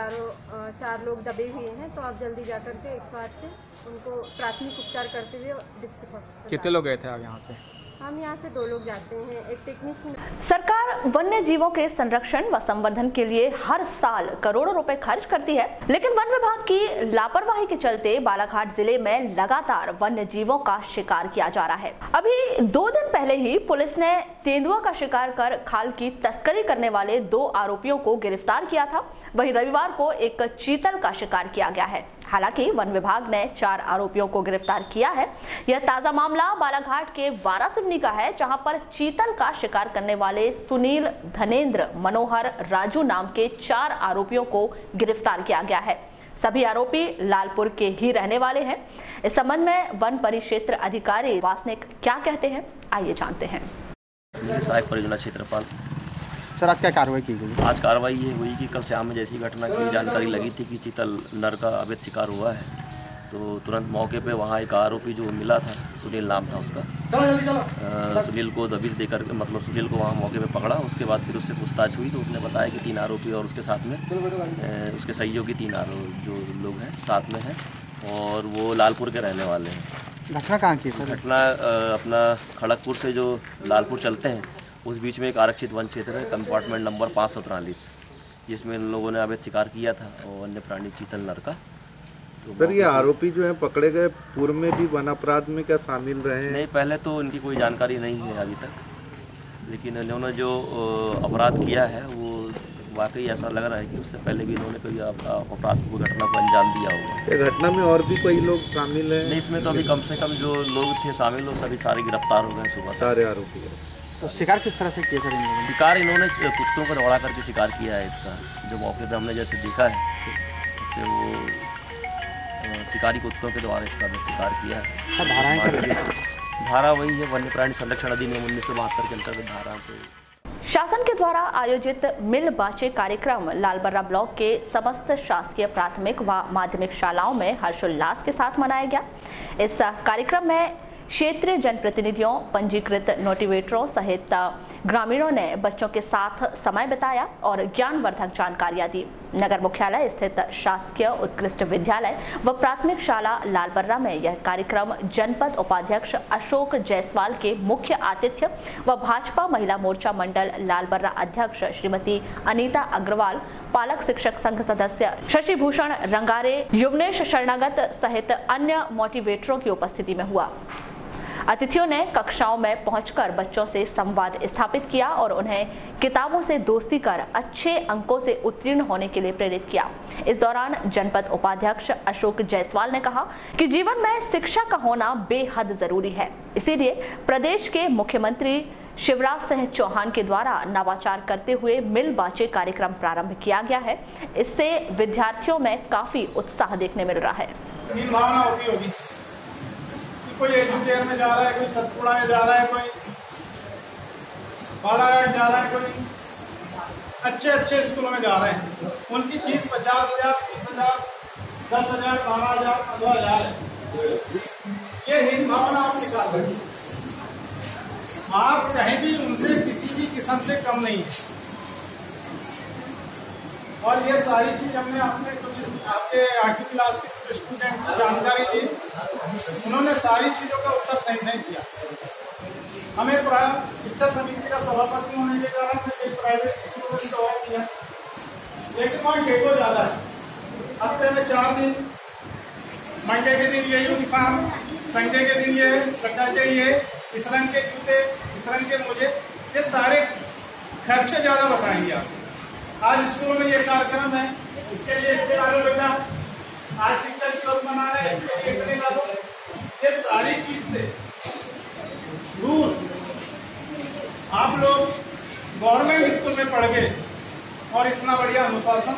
4 लोग दबे हुए हैं, तो आप जल्दी जा कर के 108 से उनको प्राथमिक उपचार करते हुए डिस्ट्रिक्ट हॉस्पिटल। कितने लोग गए थे आप यहाँ से? हम यहाँ से 2 लोग जाते हैं, एक टेक्नीशियन। सरकार वन्य जीवों के संरक्षण व संवर्धन के लिए हर साल करोड़ों रुपए खर्च करती है, लेकिन वन विभाग की लापरवाही के चलते बालाघाट जिले में लगातार वन्य जीवों का शिकार किया जा रहा है। अभी 2 दिन पहले ही पुलिस ने तेंदुआ का शिकार कर खाल की तस्करी करने वाले 2 आरोपियों को गिरफ्तार किया था। वहीं रविवार को एक चीतल का शिकार किया गया है। हालांकि वन विभाग ने 4 आरोपियों को गिरफ्तार किया है। यह ताजा मामला बालाघाट के वारासिवनी का है, जहां पर चीतल का शिकार करने वाले सुनील, धनेन्द्र, मनोहर, राजू नाम के 4 आरोपियों को गिरफ्तार किया गया है। सभी आरोपी लालपुर के ही रहने वाले हैं। इस संबंध में वन परिक्षेत्र अधिकारी वासनिक क्या कहते हैं, आइए जानते हैं। सहायक परियोजना क्षेत्रपाल। सर आज क्या कार्रवाई की गई? आज कार्रवाई ये हुई कि कल शाम में जैसी घटना की जानकारी लगी थी कि चीतल नर का अवैध शिकार हुआ है, तो तुरंत मौके पे वहाँ एक आरोपी जो मिला था, सुनील नाम था उसका, सुनील को दबिश देकर, मतलब सुनील को वहाँ मौके पे पकड़ा। उसके बाद फिर उससे पूछताछ हुई तो उसने बताया कि 3 आरोपी और उसके साथ में उसके सहयोगी 3 जो लोग हैं साथ में हैं और वो लालपुर के रहने वाले हैं। घटना कहाँ की सर? घटना अपना खड़गपुर से जो लालपुर चलते हैं उस बीच में एक आरक्षित वन क्षेत्र है, कंपार्टमेंट नंबर 543, जिसमें इन लोगों ने अवैध शिकार किया था और वन्य प्राणी चीतल नर का। तो सर ये आरोपी जो हैं पकड़े गए पूर्व में भी वन अपराध में क्या शामिल रहे हैं? नहीं, पहले तो इनकी कोई जानकारी नहीं है अभी तक, लेकिन इन्होंने जो अपराध किया है वो वाकई ऐसा लग रहा है कि उससे पहले भी इन्होंने कोई अपराध को घटना को अंजाम दिया होगा। ये घटना में और भी कोई लोग शामिल हैं? नहीं, इसमें तो अभी कम से कम जो लोग थे शामिल, वो सभी सारे गिरफ्तार हो गए सुबह। सारे आरोपी। तो शिकार किस तरह से किया सर इन्होंने? शिकार इन्होंने कुत्तों को दौड़ा करके शिकार किया है इसका, जो मौके पे हमने जैसे देखा है उससे वो शिकारी कुत्तों के द्वारा इसका शिकार किया है। धारा वही है वन्य प्राणी संरक्षण अधिनियम 1972 के अंतर्गत धारा पे। शासन के द्वारा आयोजित मिल बाँचे कार्यक्रम लालबर्रा ब्लॉक के समस्त शासकीय प्राथमिक व माध्यमिक शालाओं में हर्षोल्लास के साथ मनाया गया। इस कार्यक्रम में क्षेत्रीय जनप्रतिनिधियों, पंजीकृत मोटिवेटरों सहित ग्रामीणों ने बच्चों के साथ समय बिताया और ज्ञानवर्धक जानकारियां दी। नगर मुख्यालय स्थित शासकीय उत्कृष्ट विद्यालय व प्राथमिक शाला लालबर्रा में यह कार्यक्रम जनपद उपाध्यक्ष अशोक जायसवाल के मुख्य आतिथ्य व भाजपा महिला मोर्चा मंडल लालबर्रा अध्यक्ष श्रीमती अनीता अग्रवाल, पालक शिक्षक संघ सदस्य शशि भूषण रंगारे, युवनेश शरणागत सहित अन्य मोटिवेटरों की उपस्थिति में हुआ। अतिथियों ने कक्षाओं में पहुंचकर बच्चों से संवाद स्थापित किया और उन्हें किताबों से दोस्ती कर अच्छे अंकों से उत्तीर्ण होने के लिए प्रेरित किया। इस दौरान जनपद उपाध्यक्ष अशोक जायसवाल ने कहा कि जीवन में शिक्षा का होना बेहद जरूरी है, इसीलिए प्रदेश के मुख्यमंत्री शिवराज सिंह चौहान के द्वारा नवाचार करते हुए मिल बाँचे कार्यक्रम प्रारंभ किया गया है। इससे विद्यार्थियों में काफी उत्साह देखने मिल रहा है। कोई एजुकेयर में जा रहा है, कोई सतपुड़ा में जा रहा है, कोई बालाघाट जा रहा है, कोई अच्छे स्कूलों में जा रहे हैं। उनकी फीस 50,000, 30,000, 10,000, 12,000, 15,000 है। ये हिंद भावना आप निकाल रहे हैं। आप कहीं भी उनसे किसी भी किस्म से कम नहीं है। और ये सारी चीज हमने अपने कुछ आपके 8वीं क्लास के स्टूडेंट से जानकारी ली, उन्होंने सारी चीजों का उत्तर सही दिया। हमें शिक्षा समिति का सभापति होने के कारण कई प्राइवेट स्कूलों में तो किया, लेकिन वहाँ डेको ज्यादा है। हफ्ते में 4 दिन, मंडे के दिन ये यूनिफॉर्म, संडे के दिन ये, सैटरडे ये, इस रंग के जूते, इस रंग के मोजे, ये सारे खर्चे ज्यादा बताएंगे आप। आज स्कूलों में ये कार्यक्रम है, इसके लिए इतने लागो बेटा, आज शिक्षा दिवस मना रहे हैं, इसके लिए इतने लागो। ये सारी चीज से दूर आप लोग गवर्नमेंट स्कूल में पढ़ गए और इतना बढ़िया अनुशासन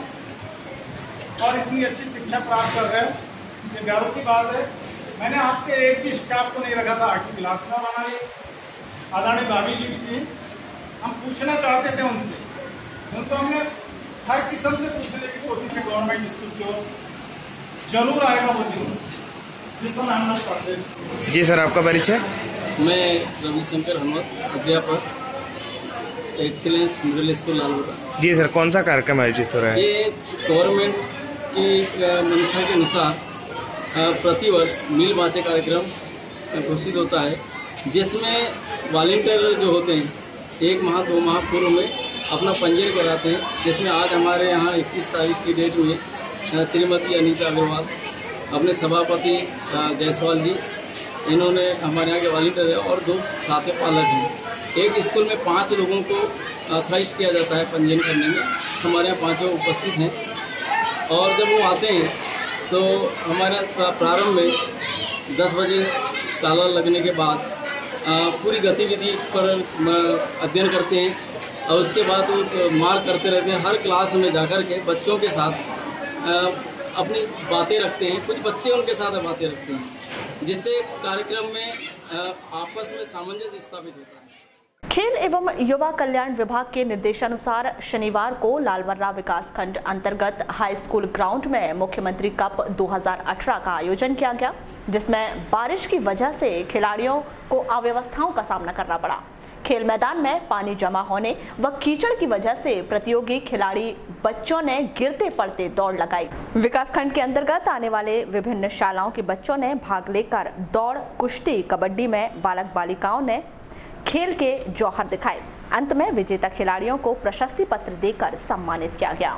और इतनी अच्छी शिक्षा प्राप्त कर रहे हो, ये गर्व की बात है। मैंने आपके एक भी स्टाफ को नहीं रखा था 8वीं क्लास में, बना ली आदरणीय भाभी जी भी थी। हम पूछना चाहते थे उनसे, उनको हमने हर किस्म से पूछने की कोशिश की। गवर्नमेंट स्कूल की ओर जरूर आएगा वो दिन जिस समय हम लोग पढ़ते। जी सर, आपका परिचय? मैं रविशंकर हनुमत, अध्यापक, एक्सीलेंस मिडिल स्कूल लालबर्रा। जी सर, कौन सा कार्यक्रम आयोजित हो रहा है? ये गवर्नमेंट की मंशा के अनुसार प्रतिवर्ष मिल बाँचे कार्यक्रम घोषित होता है, जिसमें वॉलंटियर जो होते हैं 1 माह 2 माह पूर्व में अपना पंजीयन कराते हैं। जिसमें आज हमारे यहाँ 21 तारीख की डेट में श्रीमती अनीता अग्रवाल, अपने सभापति जायसवाल जी, इन्होंने हमारे यहाँ के वॉलंटियर है और 2 साथी पालक हैं। एक स्कूल में 5 लोगों को ऑथराइज किया जाता है पंजीयन करने में, हमारे यहाँ 5 उपस्थित हैं। और जब वो आते हैं तो हमारे प्रारंभ में 10 बजे शाला लगने के बाद पूरी गतिविधि पर अध्ययन करते हैं और उसके बाद वो मार्क करते रहते हैं। हर क्लास में जाकर के बच्चों के साथ अपनी बातें रखते हैं, कुछ बच्चे उनके साथ बातें रखते हैं, जिससे कार्यक्रम में आपस में सामंजस्य स्थापित होता है। खेल एवं युवा कल्याण विभाग के निर्देशानुसार शनिवार को लालबर्रा विकासखंड अंतर्गत हाई स्कूल ग्राउंड में मुख्यमंत्री कप 2018 का आयोजन किया गया, जिसमें बारिश की वजह से खिलाड़ियों को अव्यवस्थाओं का सामना करना पड़ा। खेल मैदान में पानी जमा होने व कीचड़ की वजह से प्रतियोगी खिलाड़ी बच्चों ने गिरते पड़ते दौड़ लगाई। विकासखंड के अंतर्गत आने वाले विभिन्न शालाओं के बच्चों ने भाग लेकर दौड़, कुश्ती, कबड्डी में बालक बालिकाओं ने खेल के जौहर दिखाए। अंत में विजेता खिलाड़ियों को प्रशस्ति पत्र देकर सम्मानित किया गया।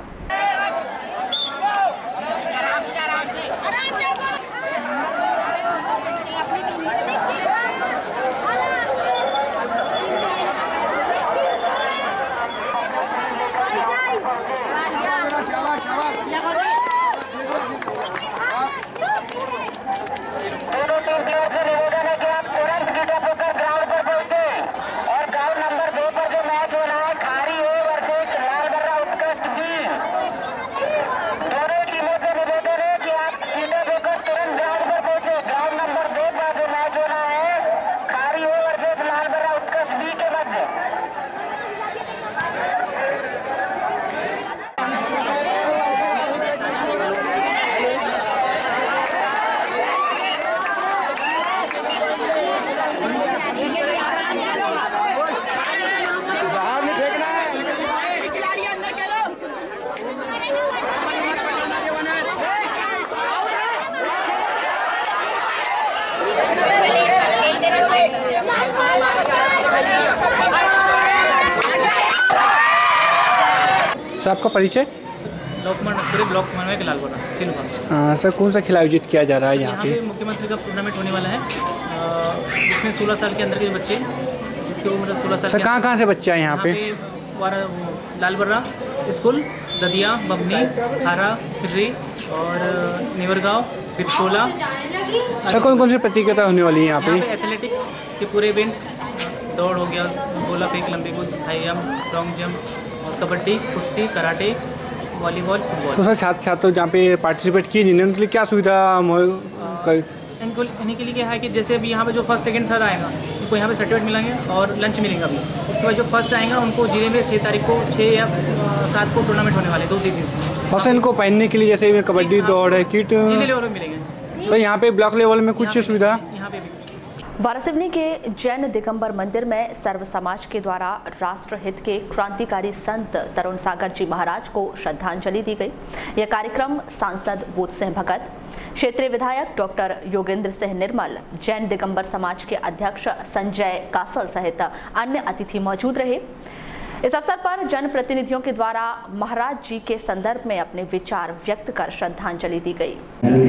सर आपका परिचय? पूरे ब्लॉक समन्वय के लालगोला तीन विभाग से। सर कौन सा खेल आयोजित किया जा रहा है यहाँ पे? मुख्यमंत्री का टूर्नामेंट होने वाला है, जिसमें 16 साल के अंदर के बच्चे, जिसकी उम्र 16 साल। सर कहाँ से बच्चे हैं यहाँ पे? लालबर्रा स्कूल, ददिया, बमनी, खारा, खिर्री और नेवरगांव, पिपशोला। सर कौन कौन सी प्रतियोगिता होने वाली है यहाँ पे? एथलेटिक्स के पूरे इवेंट, दौड़ हो गया, गोला फेंक, लंबी कूद, हाई जंप, लॉन्ग जंप और कबड्डी, कुश्ती, कराटे, वॉलीबॉल, फुटबॉल। तो सर छात्र जहाँ पे पार्टिसिपेट किए जिन्हें उनके लिए क्या सुविधा इन्हीं के लिए क्या है कि जैसे अभी यहाँ पे जो फर्स्ट सेकंड थर्ड आएगा उनको यहाँ पे सर्टिफिकेट मिलेंगे और लंच मिलेगा अभी। उसके बाद जो फर्स्ट आएगा उनको जिले में 6 तारीख को 6 या 7 को टूर्नामेंट होने वाले 2-3 दिन से। और सर इनको पहनने के लिए जैसे कबड्डी दौड़ है किट जिले लेवल में मिलेंगे। सर यहाँ पे ब्लॉक लेवल में कुछ सुविधा? यहाँ पे भी वारासिवनी के जैन दिगंबर मंदिर में सर्व समाज के द्वारा राष्ट्रहित के क्रांतिकारी संत तरुण सागर जी महाराज को श्रद्धांजलि दी गई। यह कार्यक्रम सांसद बोध सिंह भगत, क्षेत्रीय विधायक डॉक्टर योगेंद्र सिंह निर्मल, जैन दिगंबर समाज के अध्यक्ष संजय कासल सहित अन्य अतिथि मौजूद रहे। इस अवसर पर जनप्रतिनिधियों के द्वारा महाराज जी के संदर्भ में अपने विचार व्यक्त कर श्रद्धांजलि दी गई।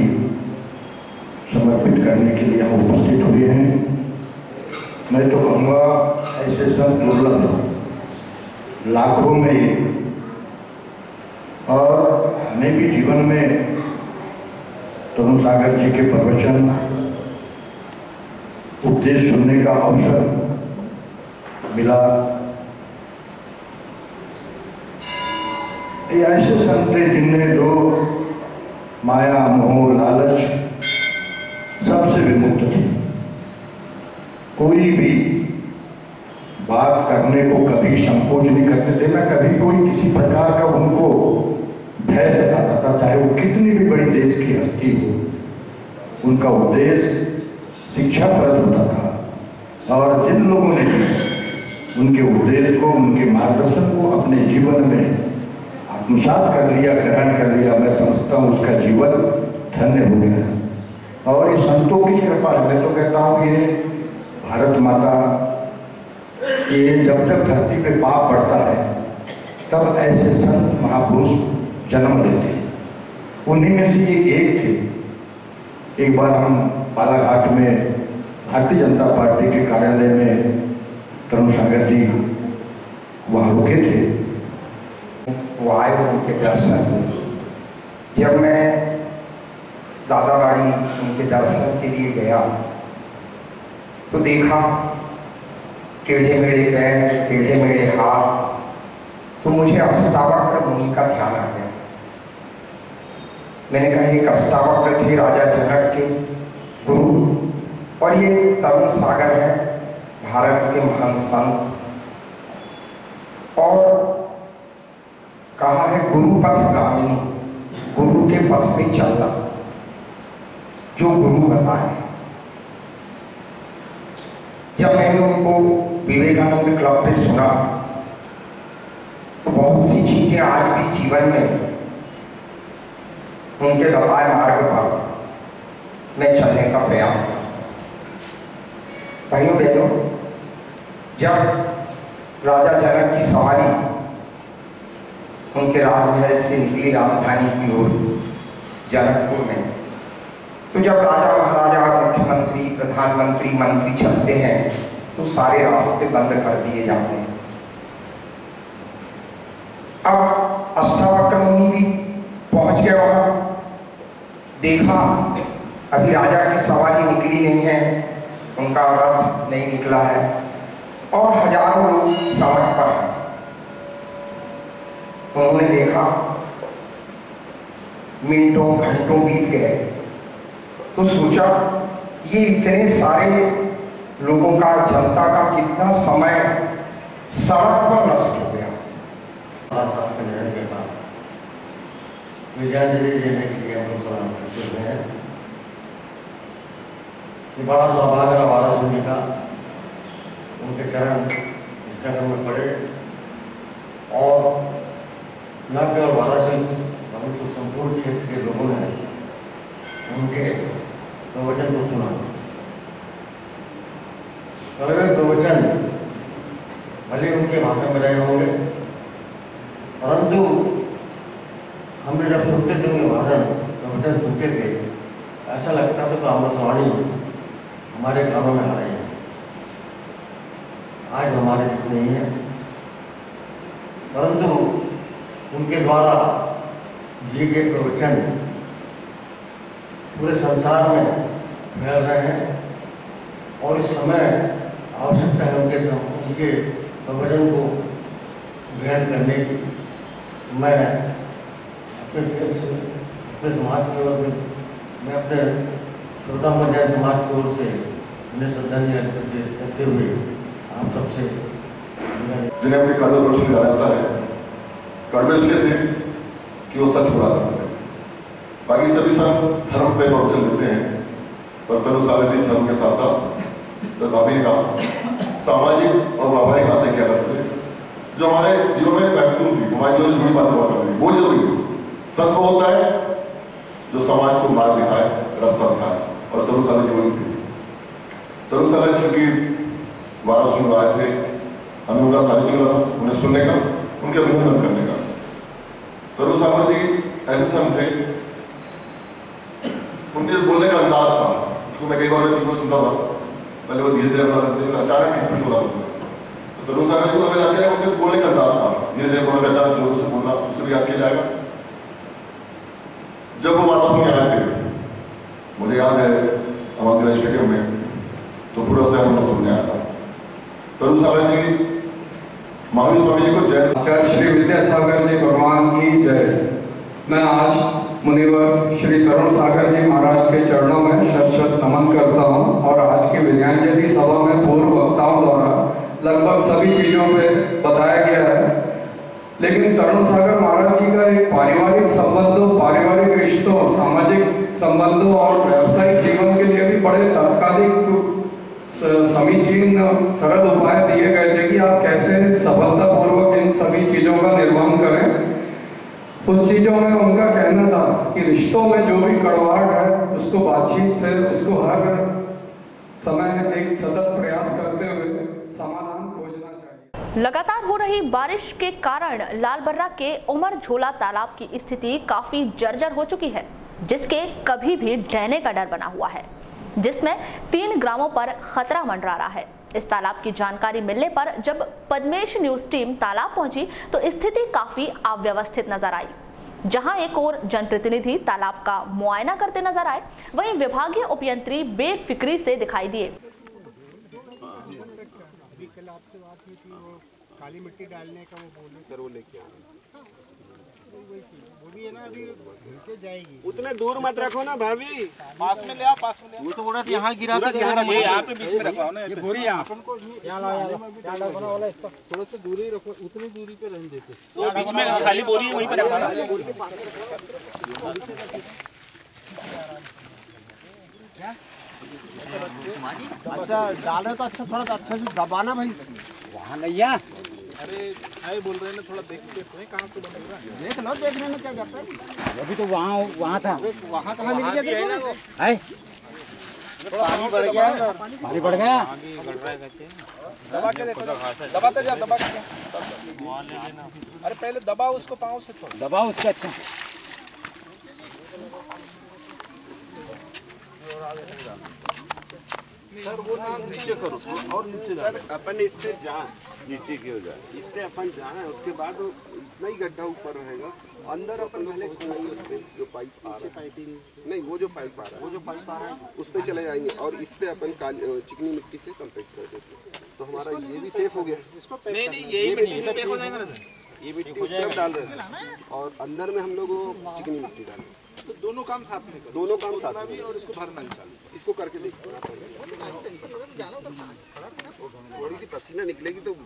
समर्पित करने के लिए हम उपस्थित हुए हैं। मैं तो कहूँगा ऐसे संत दुर्लभ, लाखों में, और हमें भी जीवन में तरुण सागर जी के प्रवचन, उपदेश सुनने का अवसर मिला। ये ऐसे संत थे जिनने जो माया, मोह, लालच सबसे विमुक्त थे। कोई भी बात करने को कभी संकोच नहीं करते थे, ना कभी कोई किसी प्रकार का उनको भय सताता था, चाहे वो कितनी भी बड़ी देश की हस्ती हो। उनका उद्देश्य शिक्षाप्रद होता था और जिन लोगों ने उनके उद्देश्य को, उनके मार्गदर्शन को अपने जीवन में आत्मसात कर लिया, ग्रहण कर लिया, मैं समझता हूँ उसका जीवन धन्य हो गया। और ये संतों की कृपा है। मैं तो कहता हूँ ये भारत माता, ये जब जब धरती पे पाप बढ़ता है तब ऐसे संत महापुरुष जन्म लेते हैं। उन्हीं में से ये एक थे। एक बार हम बालाघाट में भारतीय जनता पार्टी के कार्यालय में तरुण सागर जी वहाँ रुके थे। वो आए उनके दर्शन, जब मैं दादाबाड़ी उनके दर्शन के लिए गया तो देखा टेढ़े मेढ़े पैर, टेढ़े मेढ़े हाथ, तो मुझे अष्टावक्र मुनि का ध्यान आ गया। मैंने कहा एक अष्टावक्र थे राजा जनक के गुरु, और ये तरुण सागर है भारत के महान संत। और कहा है गुरु पथ गामिनी, गुरु के पथ पे चलना, जो गुरु बताए। जब मैंने उनको विवेकानंद क्लब पे सुना तो बहुत सी चीजें आज भी जीवन में उनके बताए मार्ग पर मैं चलने का प्रयास करता। भाइयों बहनों, जब राजा जनक की सवारी उनके राजमहल से निकली राजधानी की ओर जनकपुर में, तो जब राजा महाराजा, मुख्यमंत्री, प्रधानमंत्री, मंत्री चलते हैं तो सारे रास्ते बंद कर दिए जाते हैं। अब अष्टावक्र मुनि भी पहुंच गए वहां, देखा अभी राजा की सवारी निकली नहीं है, उनका रथ नहीं निकला है और हजारों लोग सड़क पर हैं। उन्होंने देखा मिनटों घंटों बीत गए, तो सोचा ये इतने सारे लोगों का, जनता का कितना समय सड़क पर नष्ट हो गया। विजयांजलि देने के लिए हम लोग प्रणाम करते हैं। बड़ा सौभाग्य रहा वाराणसी का, उनके चरण चरण में पड़े और न केवल वाराणसी बल्कि संपूर्ण क्षेत्र के लोगों ने उनके प्रवचन को सुना। कड़वे प्रवचन भले उनके भाषा में रहे होंगे, परंतु ऐसा लगता था कि अमृतवाणी हमारे घरों में आ रही है। आज हमारे बीच नहीं है, परंतु उनके द्वारा दिए गए प्रवचन पूरे संसार में फैल रहे हैं और इस समय आवश्यकता है उनके प्रवचन को ग्रहण करने की। मैं अपने देश से, अपने समाज की ओर से, मैं अपने श्रोता मंडल समाज की ओर से उन्हें श्रद्धांजलि अर्पित करते हुए आप सबसे जिन्हें अपने कड़वे प्रवचन दिया जाता है, कड़वे इसलिए थे कि वो सच बताते थे। बाकी सभी संत धर्म पे प्रवचन देते हैं, पर तनु सागर जी धर्म के साथ साथ भाभी ने कहा सामाजिक और व्यावहारिक बातें क्या करते थे जो हमारे जीवन में महत्वपूर्ण थी, हमारे जीवन से जुड़ी बातें हुआ करती थी। वो जरूरी है। संत वो होता है जो समाज को मार्ग दिखाए, रास्ता दिखाए, और तनु सागर जी वही थे। तनु सागर जी की वारस सुन आए थे, हमें उनका सानिध्य मिला था, उन्हें सुनने का, उनके अभिनंदन करने का। तनु सागर जी ऐसे संत थे, उनके बोलने का अंदाज था, उसको मैं कई बार को सुनता था, पहले वो धीरे धीरे बोला करते थे, अचानक किस पे बोला करते थे। तो तनु सागर जी को हमें याद किया, उनके बोलने का अंदाज था, धीरे धीरे बोलना, अचानक जोर से बोलना, उसे भी याद किया जाएगा। जब वो माता सुनने आए थे, मुझे याद है हमारे स्टेडियम में, तो पूरा शहर हम सुनने आया था। तनु सागर जी महावीर स्वामी जी को जय। आचार्य श्री विद्यासागर जी भगवान की जय। मैं आज मुनिवर श्री तरुण सागर जी महाराज के चरणों में शत शत नमन करता हूँ और आज की विज्ञानज्योति सभा में पूर्व वक्ताओं द्वारा लगभग सभी चीजों पे बताया गया है, लेकिन तरुण सागर महाराज जी का एक पारिवारिक संबंधों, पारिवारिक रिश्तों, सामाजिक संबंधों और व्यावसायिक जीवन के लिए भी बड़े तात्कालिक समीचीन सरल उपाय दिए गए थे कि आप कैसे सफलतापूर्वक इन सभी चीजों का निर्वहन करें। उस चीजों में उनका कहना था कि रिश्तों में जो भी कड़वाहट है उसको बातचीत से, उसको हर समय एक सतत प्रयास करते हुए समाधान खोजना चाहिए। लगातार हो रही बारिश के कारण लालबर्रा के उमर झोला तालाब की स्थिति काफी जर्जर हो चुकी है, जिसके कभी भी ढहने का डर बना हुआ है, जिसमें 3 ग्रामों पर खतरा मंडरा रहा है। इस तालाब की जानकारी मिलने पर जब पद्मेश न्यूज टीम तालाब पहुंची तो स्थिति काफी अव्यवस्थित नजर आई। जहां एक और जनप्रतिनिधि तालाब का मुआयना करते नजर आए, वहीं विभागीय उपयंत्री बेफिक्री से दिखाई दिए। काली मिट्टी डालने का वो बोले सर, वो लेके वो भी है ना, अभी नीचे जाएगी। उतने दूर मत रखो ना भाभी, पास में ले आओ, पास में ले आओ। वो तो बोला था यहाँ गिरा था, ये यहाँ पे बीच में रखवाओ ना, ये बोरी यहाँ लाओ वाला, इसका थोड़ा सा दूरी रखो, उतनी दूरी पे रहने देते, तो बीच में खाली बोरी वहीं पे रखवाना। अच्छा डाले तो अच्छा, थोड़ा सा अच्छा से दबाना भाई, वहाँ नहीं है। अरे आए बोल रहे हैं ना, थोड़ा देख के कहाँ से बनेगा, देख लो, देखने में क्या जाता है। अभी तो वहाँ था, वहाँ कहाँ मिल गया देखो, पानी बढ़ गया, पानी बढ़ गया, दबा के देखो, दबाते जा, दबा के। अरे पहले दबाओ उसको, पाँव से थोड़ा दबाओ उसके। अच्छा सर वो नीचे करो और नीचे सर, अपन इससे जाए नीचे की हो जाए, इससे अपन जाए, उसके बाद इतना ही गड्ढा ऊपर रहेगा, अंदर अपन पहले उसपे जो पाइप आ रहा है, पाइपिंग नहीं, वो जो पाइप आ रहा है, वो जो पाइप आ रहा है उस पे चले जाएंगे और इस पे अपन चिकनी मिट्टी से कंपेक्ट कर देते हैं, तो हमारा ये भी सेफ हो गया। नहीं नहीं, यही मिट्टी से हो जाएगा ना सर, ये मिट्टी उस तरफ डाल रहे हैं और अंदर में हम लोग चिकनी मिट्टी डाल रहे हैं, तो दोनों काम साथ में करो, दोनों काम साथ में, और इसको भरना निकालो, इसको करके देखो, थोड़ी सी पसीना निकलेगी तो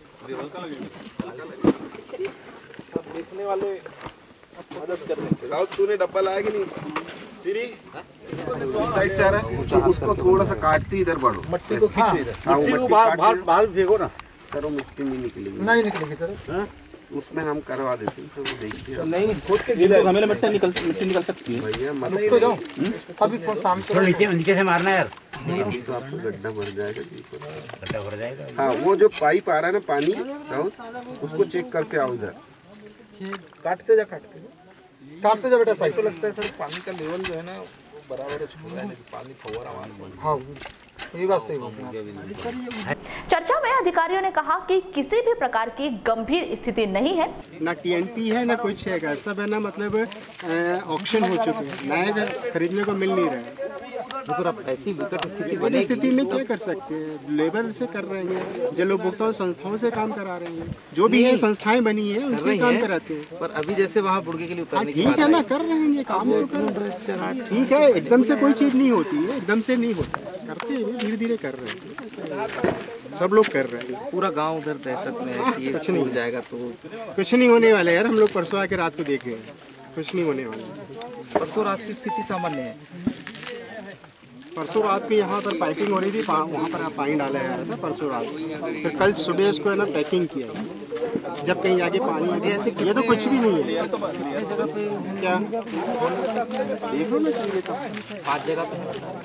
देखने वाले मदद कर रहे हैं। राउत तूने डब्बा लाया कि नहीं? सीरी साइड से आ रहा है, उसको थोड़ा सा काटती इधर बढ़ो, मट्टी को खींचो इधर, मट्टी को बाहर फेंको ना सर, वो मिट्टी नहीं निकलेगी, नहीं निकलेगी सर, उसमें हम करवा देते हैं, तो वो देखते हैं नहीं, खुद के हमें मिट्टी निकल सकती है भैया, मत तो जाओ अभी शाम को नीचे से मारना यार, तो आपको गड्ढा भर जाएगा, गड्ढा भर जाएगा। हाँ, वो जो पाइप आ रहा है ना पानी, उसको चेक करके आओ इधर, काटते जा बेटा साइड, तो लगता है सर पानी का लेवल जो है ना हाँ ये बात सही है। चर्चा में अधिकारियों ने कहा कि किसी भी प्रकार की गंभीर स्थिति नहीं है, ना टीएनपी है ना कुछ है, सब है ना मतलब ऑक्शन हो चुके हैं, नए खरीदने को मिल नहीं रहे हैं। तो अब ऐसी विकट स्थिति में क्या कर सकते हैं, लेबर से कर रहे हैं, जल उपभोक्ता संस्थाओं से काम करा रहे हैं, जो भी है संस्थाएं बनी है उनसे काम कराते हैं। पर अभी जैसे वहाँ बुड़के के लिए उतरने की ठीक है ना, कर रहे हैं काम तो कर रहे हैं, ठीक है, एकदम से कोई चीज नहीं होती है, एकदम से नहीं होता है, करते हैं धीरे धीरे कर रहे हैं, सब लोग कर रहे हैं। पूरा गांव उधर दहशत में है कि कुछ नहीं हो जाएगा तो कुछ नहीं होने वाला यार, हम लोग परसों आके रात को देखे हैं, कुछ नहीं होने वाला। परसों रात से स्थिति सामान्य है। परसों रात को यहाँ पर पाइपिंग हो रही थी, वहाँ पर पानी डाला जा रहा था परसों रात, फिर कल सुबह इसको है ना पैकिंग किया, जब कहीं जाके पानी ये तो कुछ भी नहीं है। क्या देख लो ना, चाहिए तो 5 जगह पे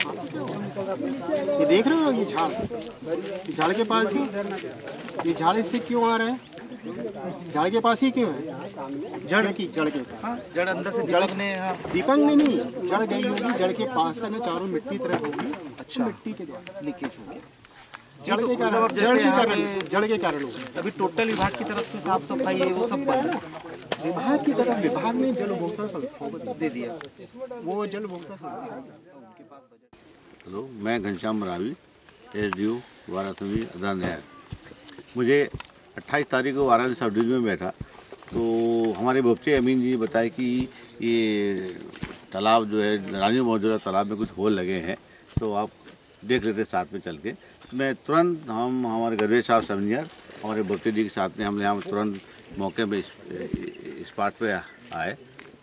ये देख रहे हो, ये झाड़ के पास ही, ये झाड़ इससे क्यों आ रहा है, झाड़ के पास ही क्यों है, जड़ के जड़ अंदर से दीपक ने नहीं, जड़ गई होगी, जड़ के पास है ना चारों मिट्टी तरह होगी। अच्छा, मिट्टी के द्वारा लीकेज हो गया, जड़ के कारण अभी टोटल विभाग की तरफ से साफ सफाई है वो सब बंद है। विभाग ने जल उपभोक्ता संस्थाओं को दे दिया, वो जल उपभोक्ता संस्था। हेलो, मैं घनश्याम रावी, SDO वाराणसी अदर नहर। मुझे 28 तारीख को वाराणसी सब डिवीजन में बैठा तो हमारे बच्चे अमीन जी बताए कि ये तालाब जो है रानी मौजूदा तालाब में कुछ होल लगे हैं, तो आप देख लेते साथ में चल के। मैं तुरंत हम हमारे गरवेज साहब समझियर हमारे बच्चे जी के साथ में हम यहाँ तुरंत मौके पे स्पॉट पे आए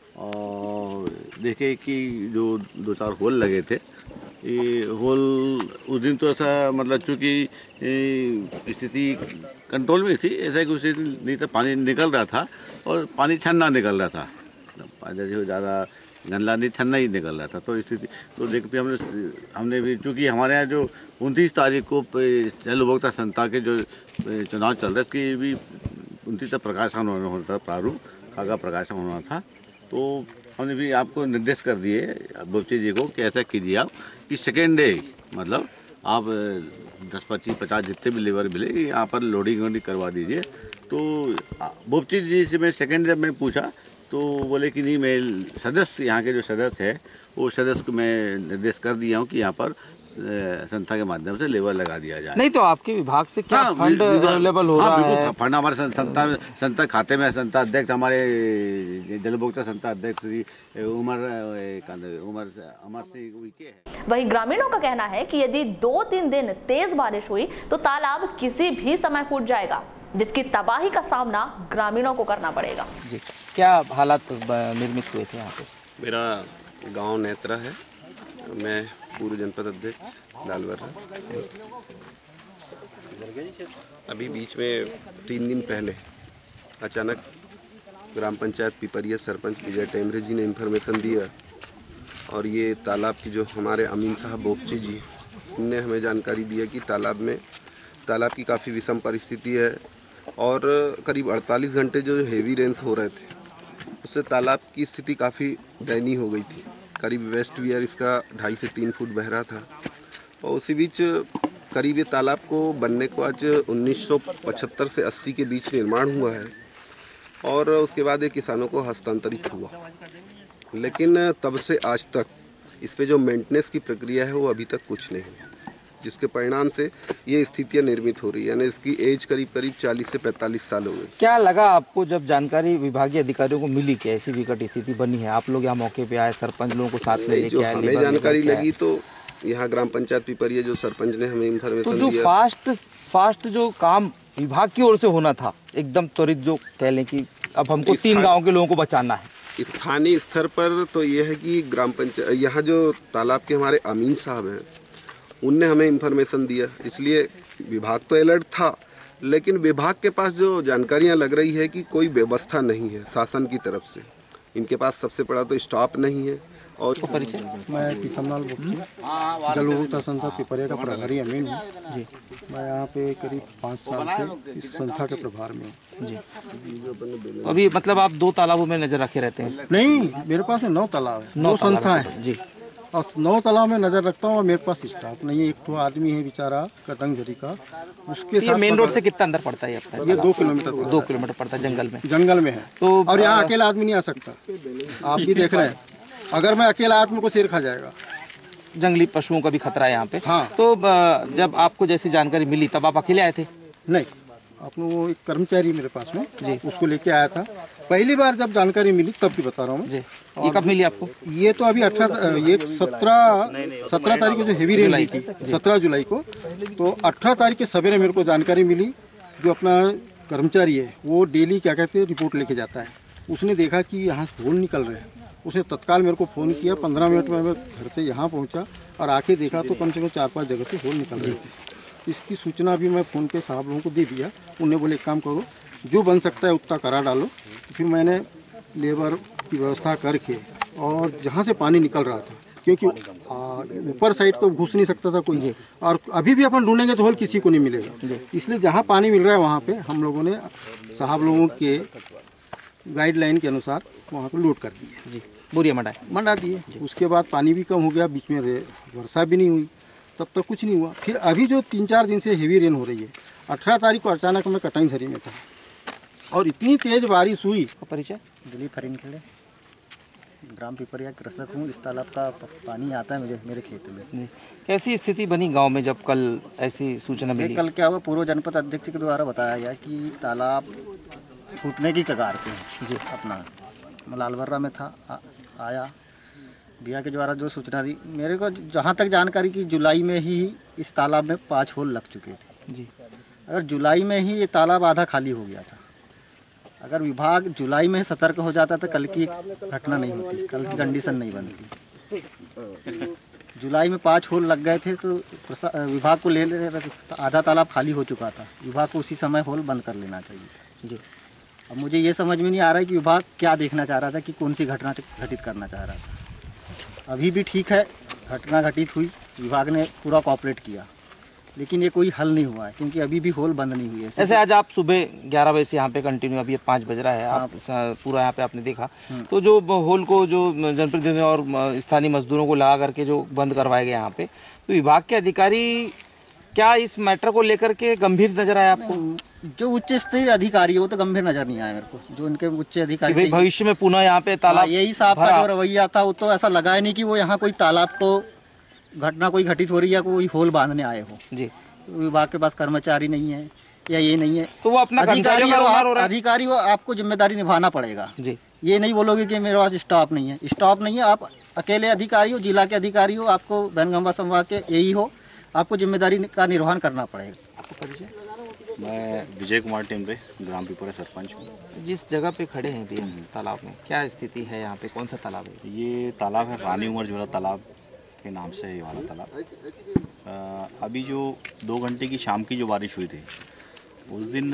और देखे कि जो 2-4 होल लगे थे, ये होल उस दिन तो ऐसा मतलब चूँकि स्थिति कंट्रोल में थी, ऐसा कि स्थिति नहीं था, पानी निकल रहा था और पानी छन्ना निकल रहा था, जैसे ज़्यादा गंदा नहीं, छन्ना ही निकल रहा था। तो स्थिति तो देख पे हमने भी, चूँकि हमारे यहाँ जो 29 तारीख को जल उपभोक्ता संस्था के जो चुनाव चल रहे उसकी भी 29 तक प्रकाशन होना था, प्रारूप कागज प्रकाशन होना था, तो हमने भी आपको निर्देश कर दिए बच्चे जी को कि ऐसा कीजिए आप कि सेकेंड डे मतलब आप 10, 25, 50 जितने भी लेबर मिले यहाँ पर लोडिंग करवा दीजिए। तो बोपची जी से मैं सेकेंड डे में पूछा तो बोले कि नहीं, मैं सदस्य यहाँ के जो सदस्य है वो सदस्य को मैं निर्देश कर दिया हूँ कि यहाँ पर संस्था के माध्यम से लेबर लगा दिया जाए। नहीं तो आपके विभाग से क्या फंड अवेलेबल हो रहा है? फंड हमारे संस्था खाते में, संस्था अध्यक्ष हमारे जल उपभोक्ता संस्था अध्यक्ष श्री उमर सिंह के है। वहीं ग्रामीणों का कहना है कि यदि 2-3 दिन तेज बारिश हुई तो तालाब किसी भी समय फूट जाएगा, जिसकी तबाही का सामना ग्रामीणों को करना पड़ेगा। जी, क्या हालात निर्मित हुए थे यहाँ पे? मेरा गांव नेत्रा है, मैं पूर्व जनपद अध्यक्ष लालवर्रा। अभी बीच में 3 दिन पहले अचानक ग्राम पंचायत पिपरिया सरपंच विजय टेमरे जी ने इन्फॉर्मेशन दिया और ये तालाब की जो हमारे अमीन साहब बोपचे जी ने हमें जानकारी दिया कि तालाब की काफ़ी विषम परिस्थिति है और करीब 48 घंटे जो हेवी रेन्स हो रहे थे उससे तालाब की स्थिति काफ़ी दयनीय हो गई थी। करीब वेस्ट वियर इसका 2.5 से 3 फुट बह रहा था और उसी बीच करीब ये तालाब को बनने को आज 1975 से 80 के बीच निर्माण हुआ है और उसके बाद ये किसानों को हस्तांतरित हुआ, लेकिन तब से आज तक इस पे जो मेंटेनेंस की प्रक्रिया है वो अभी तक कुछ नहीं है, जिसके परिणाम से ये स्थितियाँ निर्मित हो रही है। यानी इसकी एज करीब 40 से 45 साल हो गई। क्या लगा आपको जब जानकारी विभागीय अधिकारियों को मिली कि ऐसी विकट स्थिति बनी है? आप लोग यहाँ मौके पे आए, सरपंच लोगों को साथ में लेके आए? हमें जानकारी लगी तो यहाँ ग्राम पंचायत पिपरिया जो सरपंच ने हमें इन्फॉर्मेशन दिया। तो जो फास्ट जो काम विभाग की ओर से होना था, एकदम त्वरित जो कह लें कि अब हमको 3 गाँव के लोगों को बचाना है, स्थानीय स्तर पर तो ये है कि ग्राम पंचायत यहाँ जो तालाब के हमारे अमीन साहब हैं उनने हमें इन्फॉर्मेशन दिया, इसलिए विभाग तो अलर्ट था, लेकिन विभाग के पास जो जानकारियाँ लग रही है कि कोई व्यवस्था नहीं है शासन की तरफ से। इनके पास सबसे बड़ा तो स्टाफ नहीं है। और मैं पीतमलाल बोपची, जल उपभोक्ता संस्था पिपरिया का प्रभारी अमीन हूँ जी। मैं यहाँ पे करीब 5 साल से इस संस्था के प्रभार में हूँ जी। अभी मतलब आप 2 तालाबों में नजर रखे रहते हैं? नहीं, मेरे पास 9 तालाब है, 9 संस्था है जी। और 9 तालाब में नज़र रखता हूँ और मेरे पास स्टाफ नहीं है। एक तो आदमी है बेचारा कटंगझरी का, उसके साथ। मेन रोड से कितना अंदर पड़ता है आपका? ये 2 किलोमीटर 2 किलोमीटर पड़ता है, जंगल में है। तो और यहाँ अकेला आदमी नहीं आ सकता, आप भी देख रहे हैं। अगर मैं अकेला आदमी को शेर खा जाएगा। जंगली पशुओं का भी खतरा है यहाँ पे। हाँ। तो जब आपको जैसी जानकारी मिली तब आप अकेले आए थे? नहीं, अपने वो एक कर्मचारी मेरे पास में जी, उसको लेके आया था। पहली बार जब जानकारी मिली तब की बता रहा हूँ मैं। ये कब मिली आपको? ये तो अभी 17 तारीख को जो हेवी रेन हुई थी, 17 जुलाई को, तो 18 तारीख के सवेरे मेरे को जानकारी मिली। जो अपना कर्मचारी है वो डेली क्या कहते हैं रिपोर्ट लेके जाता है, उसने देखा कि यहाँ होल निकल रहे हैं। उसने तत्काल मेरे को फ़ोन किया। 15 मिनट में मैं घर से यहाँ पहुँचा और आके देखा तो कम से कम 4-5 जगह से होल निकल रहे थे। इसकी सूचना भी मैं फ़ोन पे साहब लोगों को दे दिया। उन्हें बोले एक काम करो, जो बन सकता है उतना करा डालो। फिर मैंने लेबर की व्यवस्था करके, और जहाँ से पानी निकल रहा था, क्योंकि ऊपर साइड तो घुस नहीं सकता था कोई, और अभी भी अपन ढूंढेंगे तो होल किसी को नहीं मिलेगा। इसलिए जहाँ पानी मिल रहा है वहाँ पे हम लोगों ने साहब लोगों के गाइडलाइन के अनुसार वहाँ पे लोड कर दिए जी, बोरिया मंडा दिए। उसके बाद पानी भी कम हो गया, बीच में वर्षा भी नहीं हुई, तब तक कुछ नहीं हुआ। फिर अभी जो 3-4 दिन से हेवी रेन हो रही है, 18 तारीख को अचानक मैं कटंगझरी में था और इतनी तेज बारिश हुई। परिचय? दिलीप हरिनखेड़े, ग्राम पिपरिया कृषक हूँ। इस तालाब का पानी आता है मेरे खेत में। कैसी स्थिति बनी गांव में जब कल ऐसी सूचना मिली? कल क्या हुआ, पूर्व जनपद अध्यक्ष के द्वारा बताया गया कि तालाब फूटने की कगार पे है जी। अपना लालवर्रा में था, आया भैया के द्वारा जो सूचना दी मेरे को, जहाँ तक जानकारी की जुलाई में ही इस तालाब में 5 होल लग चुके थे जी। अगर जुलाई में ही ये तालाब आधा खाली हो गया था, अगर विभाग जुलाई में सतर्क हो जाता तो कल की घटना नहीं होती, कल की कंडीशन नहीं बनती। जुलाई में 5 होल लग गए थे तो विभाग को ले ले, आधा तालाब खाली हो चुका था। विभाग को उसी समय होल बंद कर लेना चाहिए जी। अब मुझे ये समझ में नहीं आ रहा है कि विभाग क्या देखना चाह रहा था, कि कौन सी घटना घटित करना चाह रहा था। अभी भी ठीक है, घटना घटित हुई, विभाग ने पूरा कोऑपरेट किया, लेकिन ये कोई हल नहीं हुआ है क्योंकि अभी भी होल बंद नहीं हुई है। ऐसे आज आप सुबह 11 बजे से यहाँ पे कंटिन्यू, अभी 5 बज रहा है, आप पूरा यहाँ पे आपने देखा, तो जो होल को जो जनप्रतिनिधियों और स्थानीय मजदूरों को लगा करके जो बंद करवाए गए यहाँ पे, तो विभाग के अधिकारी क्या इस मैटर को लेकर के गंभीर नजर आया आपको? जो उच्च स्तरीय अधिकारी है वो तो गंभीर नजर नहीं आया मेरे को। जो इनके उच्च अधिकारी भविष्य में पुनः यहाँ पे तालाब, यही साहब का जो रवैया था वो तो ऐसा लगा नहीं कि वो यहाँ कोई तालाब को घटना कोई घटित हो रही है, कोई होल बांधने आए हो जी। विभाग के पास कर्मचारी नहीं है या ये नहीं है, तो वो अपना अधिकारी वो आपको जिम्मेदारी निभाना पड़ेगा जी। ये नहीं बोलोगे कि मेरे पास स्टाफ नहीं है, स्टाफ नहीं है, आप अकेले अधिकारी हो, जिला के अधिकारी हो, आपको बैनगंगा संभाग के यही हो, आपको जिम्मेदारी का निर्वहन करना पड़ेगा। आपको परिचय? मैं विजय कुमार टेम्बे, ग्राम पिपरिया सरपंच हूँ। जिस जगह पे खड़े हैं भैया तालाब में, क्या स्थिति है यहाँ पे? कौन सा तालाब है ये? तालाब है रानी उमर झोला तालाब के नाम से है ये वाला तालाब। अभी जो 2 घंटे की शाम की जो बारिश हुई थी, उस दिन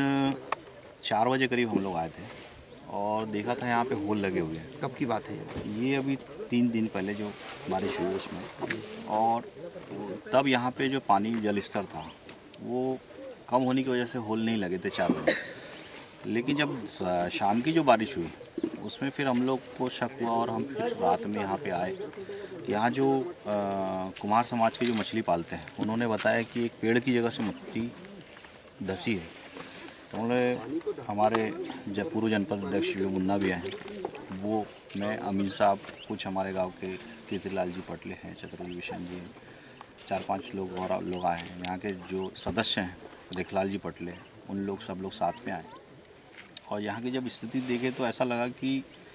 4 बजे करीब हम लोग आए थे और देखा था यहाँ पे होल लगे हुए हैं। कब की बात है ये? अभी 3 दिन पहले जो बारिश हुई उसमें, और तब यहाँ पे जो पानी जल स्तर था वो कम होने की वजह से होल नहीं लगे थे 4 बजे। लेकिन जब शाम की जो बारिश हुई उसमें फिर हम लोग को शक हुआ और हम फिर रात में यहाँ पे आए। यहाँ जो कुमार समाज के जो मछली पालते हैं उन्होंने बताया कि एक पेड़ की जगह से मछली धसी है। तो उन्होंने हमारे जब पूर्व जनपद अध्यक्ष जो मुन्ना भी हैं, वो मैं अमीन साहब, कुछ हमारे गांव के कीर्तिलाल जी पटले हैं, चतुर्वेदी विशन जी, 4-5 लोग और लोग आए हैं। यहाँ के जो सदस्य हैं रेखलाल जी पटले, उन लोग सब लोग साथ में आए और यहाँ की जब स्थिति देखे तो ऐसा लगा कि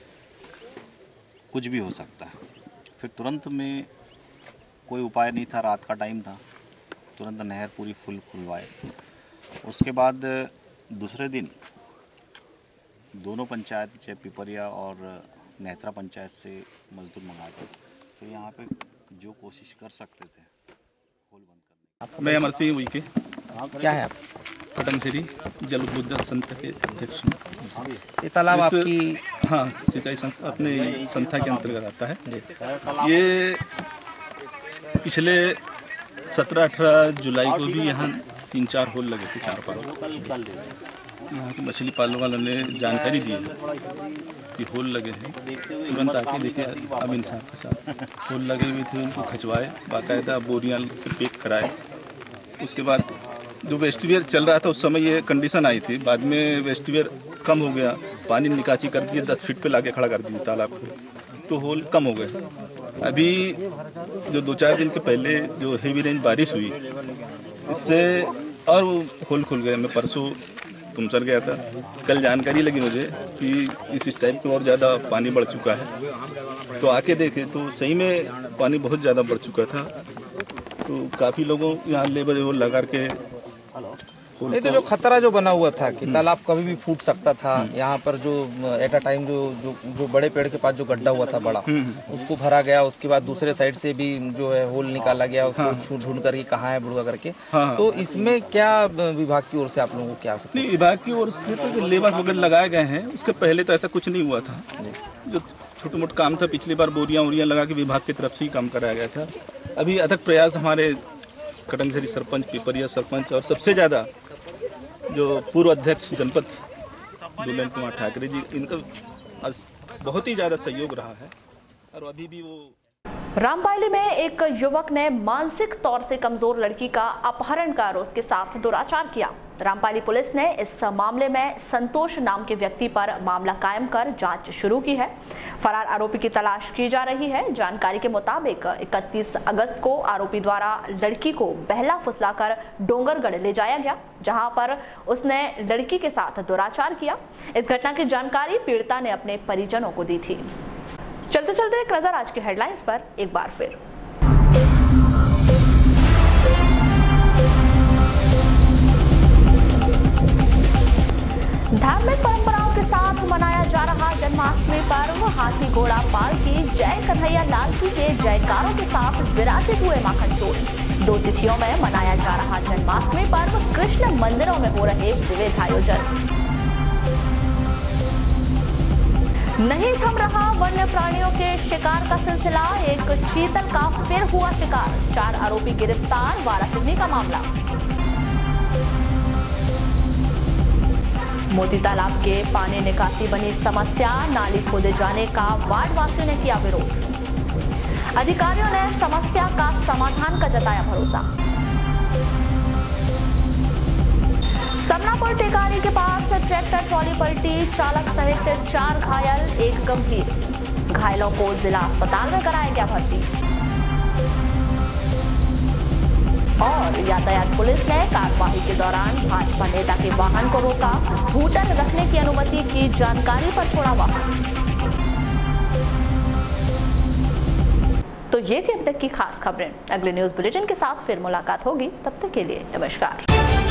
कुछ भी हो सकता है। फिर तुरंत में कोई उपाय नहीं था, रात का टाइम था, तुरंत नहर पूरी खुलवाए। उसके बाद दूसरे दिन दोनों पंचायत, चाहे पिपरिया और नेत्रा पंचायत से मजदूर मंगा कर तो यहाँ पे जो कोशिश कर सकते थे होल बंद करने। मैं अमर सिंह वही के क्या है आप? कटंगझरी जल उद्बोधन संस्था के अध्यक्ष हूँ। ये तालाब आपकी? हाँ, सिंचाई संस्था अपने संस्था के अंतर्गत आता है। ये पिछले 17-18 जुलाई को भी यहाँ 3-4 होल लगे थे, 4-5। यहाँ के मछली पालने वालों ने जानकारी दी है कि होल लगे हैं, तुरंत आके देखे अमीन साहब के साथ होल लगे हुए थे, उनको खिंचवाए, बाकायदा बोरियां से पैक कराए। उसके बाद जो वेस्टवेयर चल रहा था उस समय ये कंडीशन आई थी, बाद में वेस्टवेयर कम हो गया, पानी निकासी कर दिए, 10 फीट पे लाके खड़ा कर दिए तालाब को, तो होल कम हो गए। अभी जो 2-4 दिन के पहले जो हेवी रेंज बारिश हुई, इससे और होल खुल गए। मैं परसों तुमसर गया था, कल जानकारी लगी मुझे कि इस टाइप के और ज़्यादा पानी बढ़ चुका है, तो आके देखे तो सही में पानी बहुत ज़्यादा बढ़ चुका था। तो काफ़ी लोगों यहाँ लेबर वो लगा के नहीं तो जो खतरा जो बना हुआ था कि तालाब कभी भी फूट सकता था, यहाँ पर जो एट अ टाइम जो बड़े पेड़ के पास जो गड्ढा हुआ था बड़ा, उसको भरा गया, उसके बाद दूसरे साइड से भी जो है होल निकाला गया, उसको ढूंढ करके कहाँ है बुढ़ा करके। तो इसमें क्या विभाग की ओर से आप लोगों को क्या? नहीं, विभाग की ओर से तो जो लेबर वगैरह लगाए गए हैं, उसके पहले तो ऐसा कुछ नहीं हुआ था। जो छोटा मोटा काम था, पिछली बार बोरियां लगा के विभाग की तरफ से ही काम कराया गया था। अभी अथक प्रयास हमारे कटंगझरी सरपंच, पिपरिया सरपंच और सबसे ज़्यादा जो पूर्व अध्यक्ष जनपद दुल्लन कुमार ठाकरे जी, इनका बहुत ही ज़्यादा सहयोग रहा है। और अभी भी वो रामपायली में एक युवक ने मानसिक तौर से कमजोर लड़की का अपहरण कर उसके साथ दुराचार किया। रामपायली पुलिस ने इस मामले में संतोष नाम के व्यक्ति पर मामला कायम कर जांच शुरू की है। फरार आरोपी की तलाश की जा रही है। जानकारी के मुताबिक 31 अगस्त को आरोपी द्वारा लड़की को बहला फुसलाकर डोंगरगढ़ ले जाया गया, जहां पर उसने लड़की के साथ दुराचार किया। इस घटना की जानकारी पीड़िता ने अपने परिजनों को दी थी। चलते चलते एक नजर आज के हेडलाइंस पर एक बार फिर। धार्मिक परंपराओं के साथ मनाया जा रहा जन्माष्टमी पर्व हाथी घोड़ा पालकी जय कन्हैया लाल की के जयकारों के साथ विराजित हुए माखन चोर। 2 तिथियों में मनाया जा रहा जन्माष्टमी पर्व, कृष्ण मंदिरों में हो रहे विविध आयोजन। नहीं थम रहा वन्य प्राणियों के शिकार का सिलसिला, एक चीतल का फिर हुआ शिकार, 4 आरोपी गिरफ्तार, वारासिवनी का मामला। मोती तालाब के पानी निकासी बनी समस्या, नाली खोदे जाने का वार्ड वासियों ने किया विरोध। अधिकारियों ने समस्या का समाधान का जताया भरोसा। समनापुर टेकारी के पास ट्रैक्टर ट्रॉली पलटी, चालक सहित 4 घायल, 1 गंभीर। घायलों को जिला अस्पताल में कराया गया भर्ती। और यातायात पुलिस ने कार्यवाही के दौरान भाजपा नेता के वाहन को रोका, हूटर रखने की अनुमति की जानकारी पर छोड़ा वाहन। तो ये थी अब तक की खास खबरें। अगले न्यूज बुलेटिन के साथ फिर मुलाकात होगी, तब तक के लिए नमस्कार।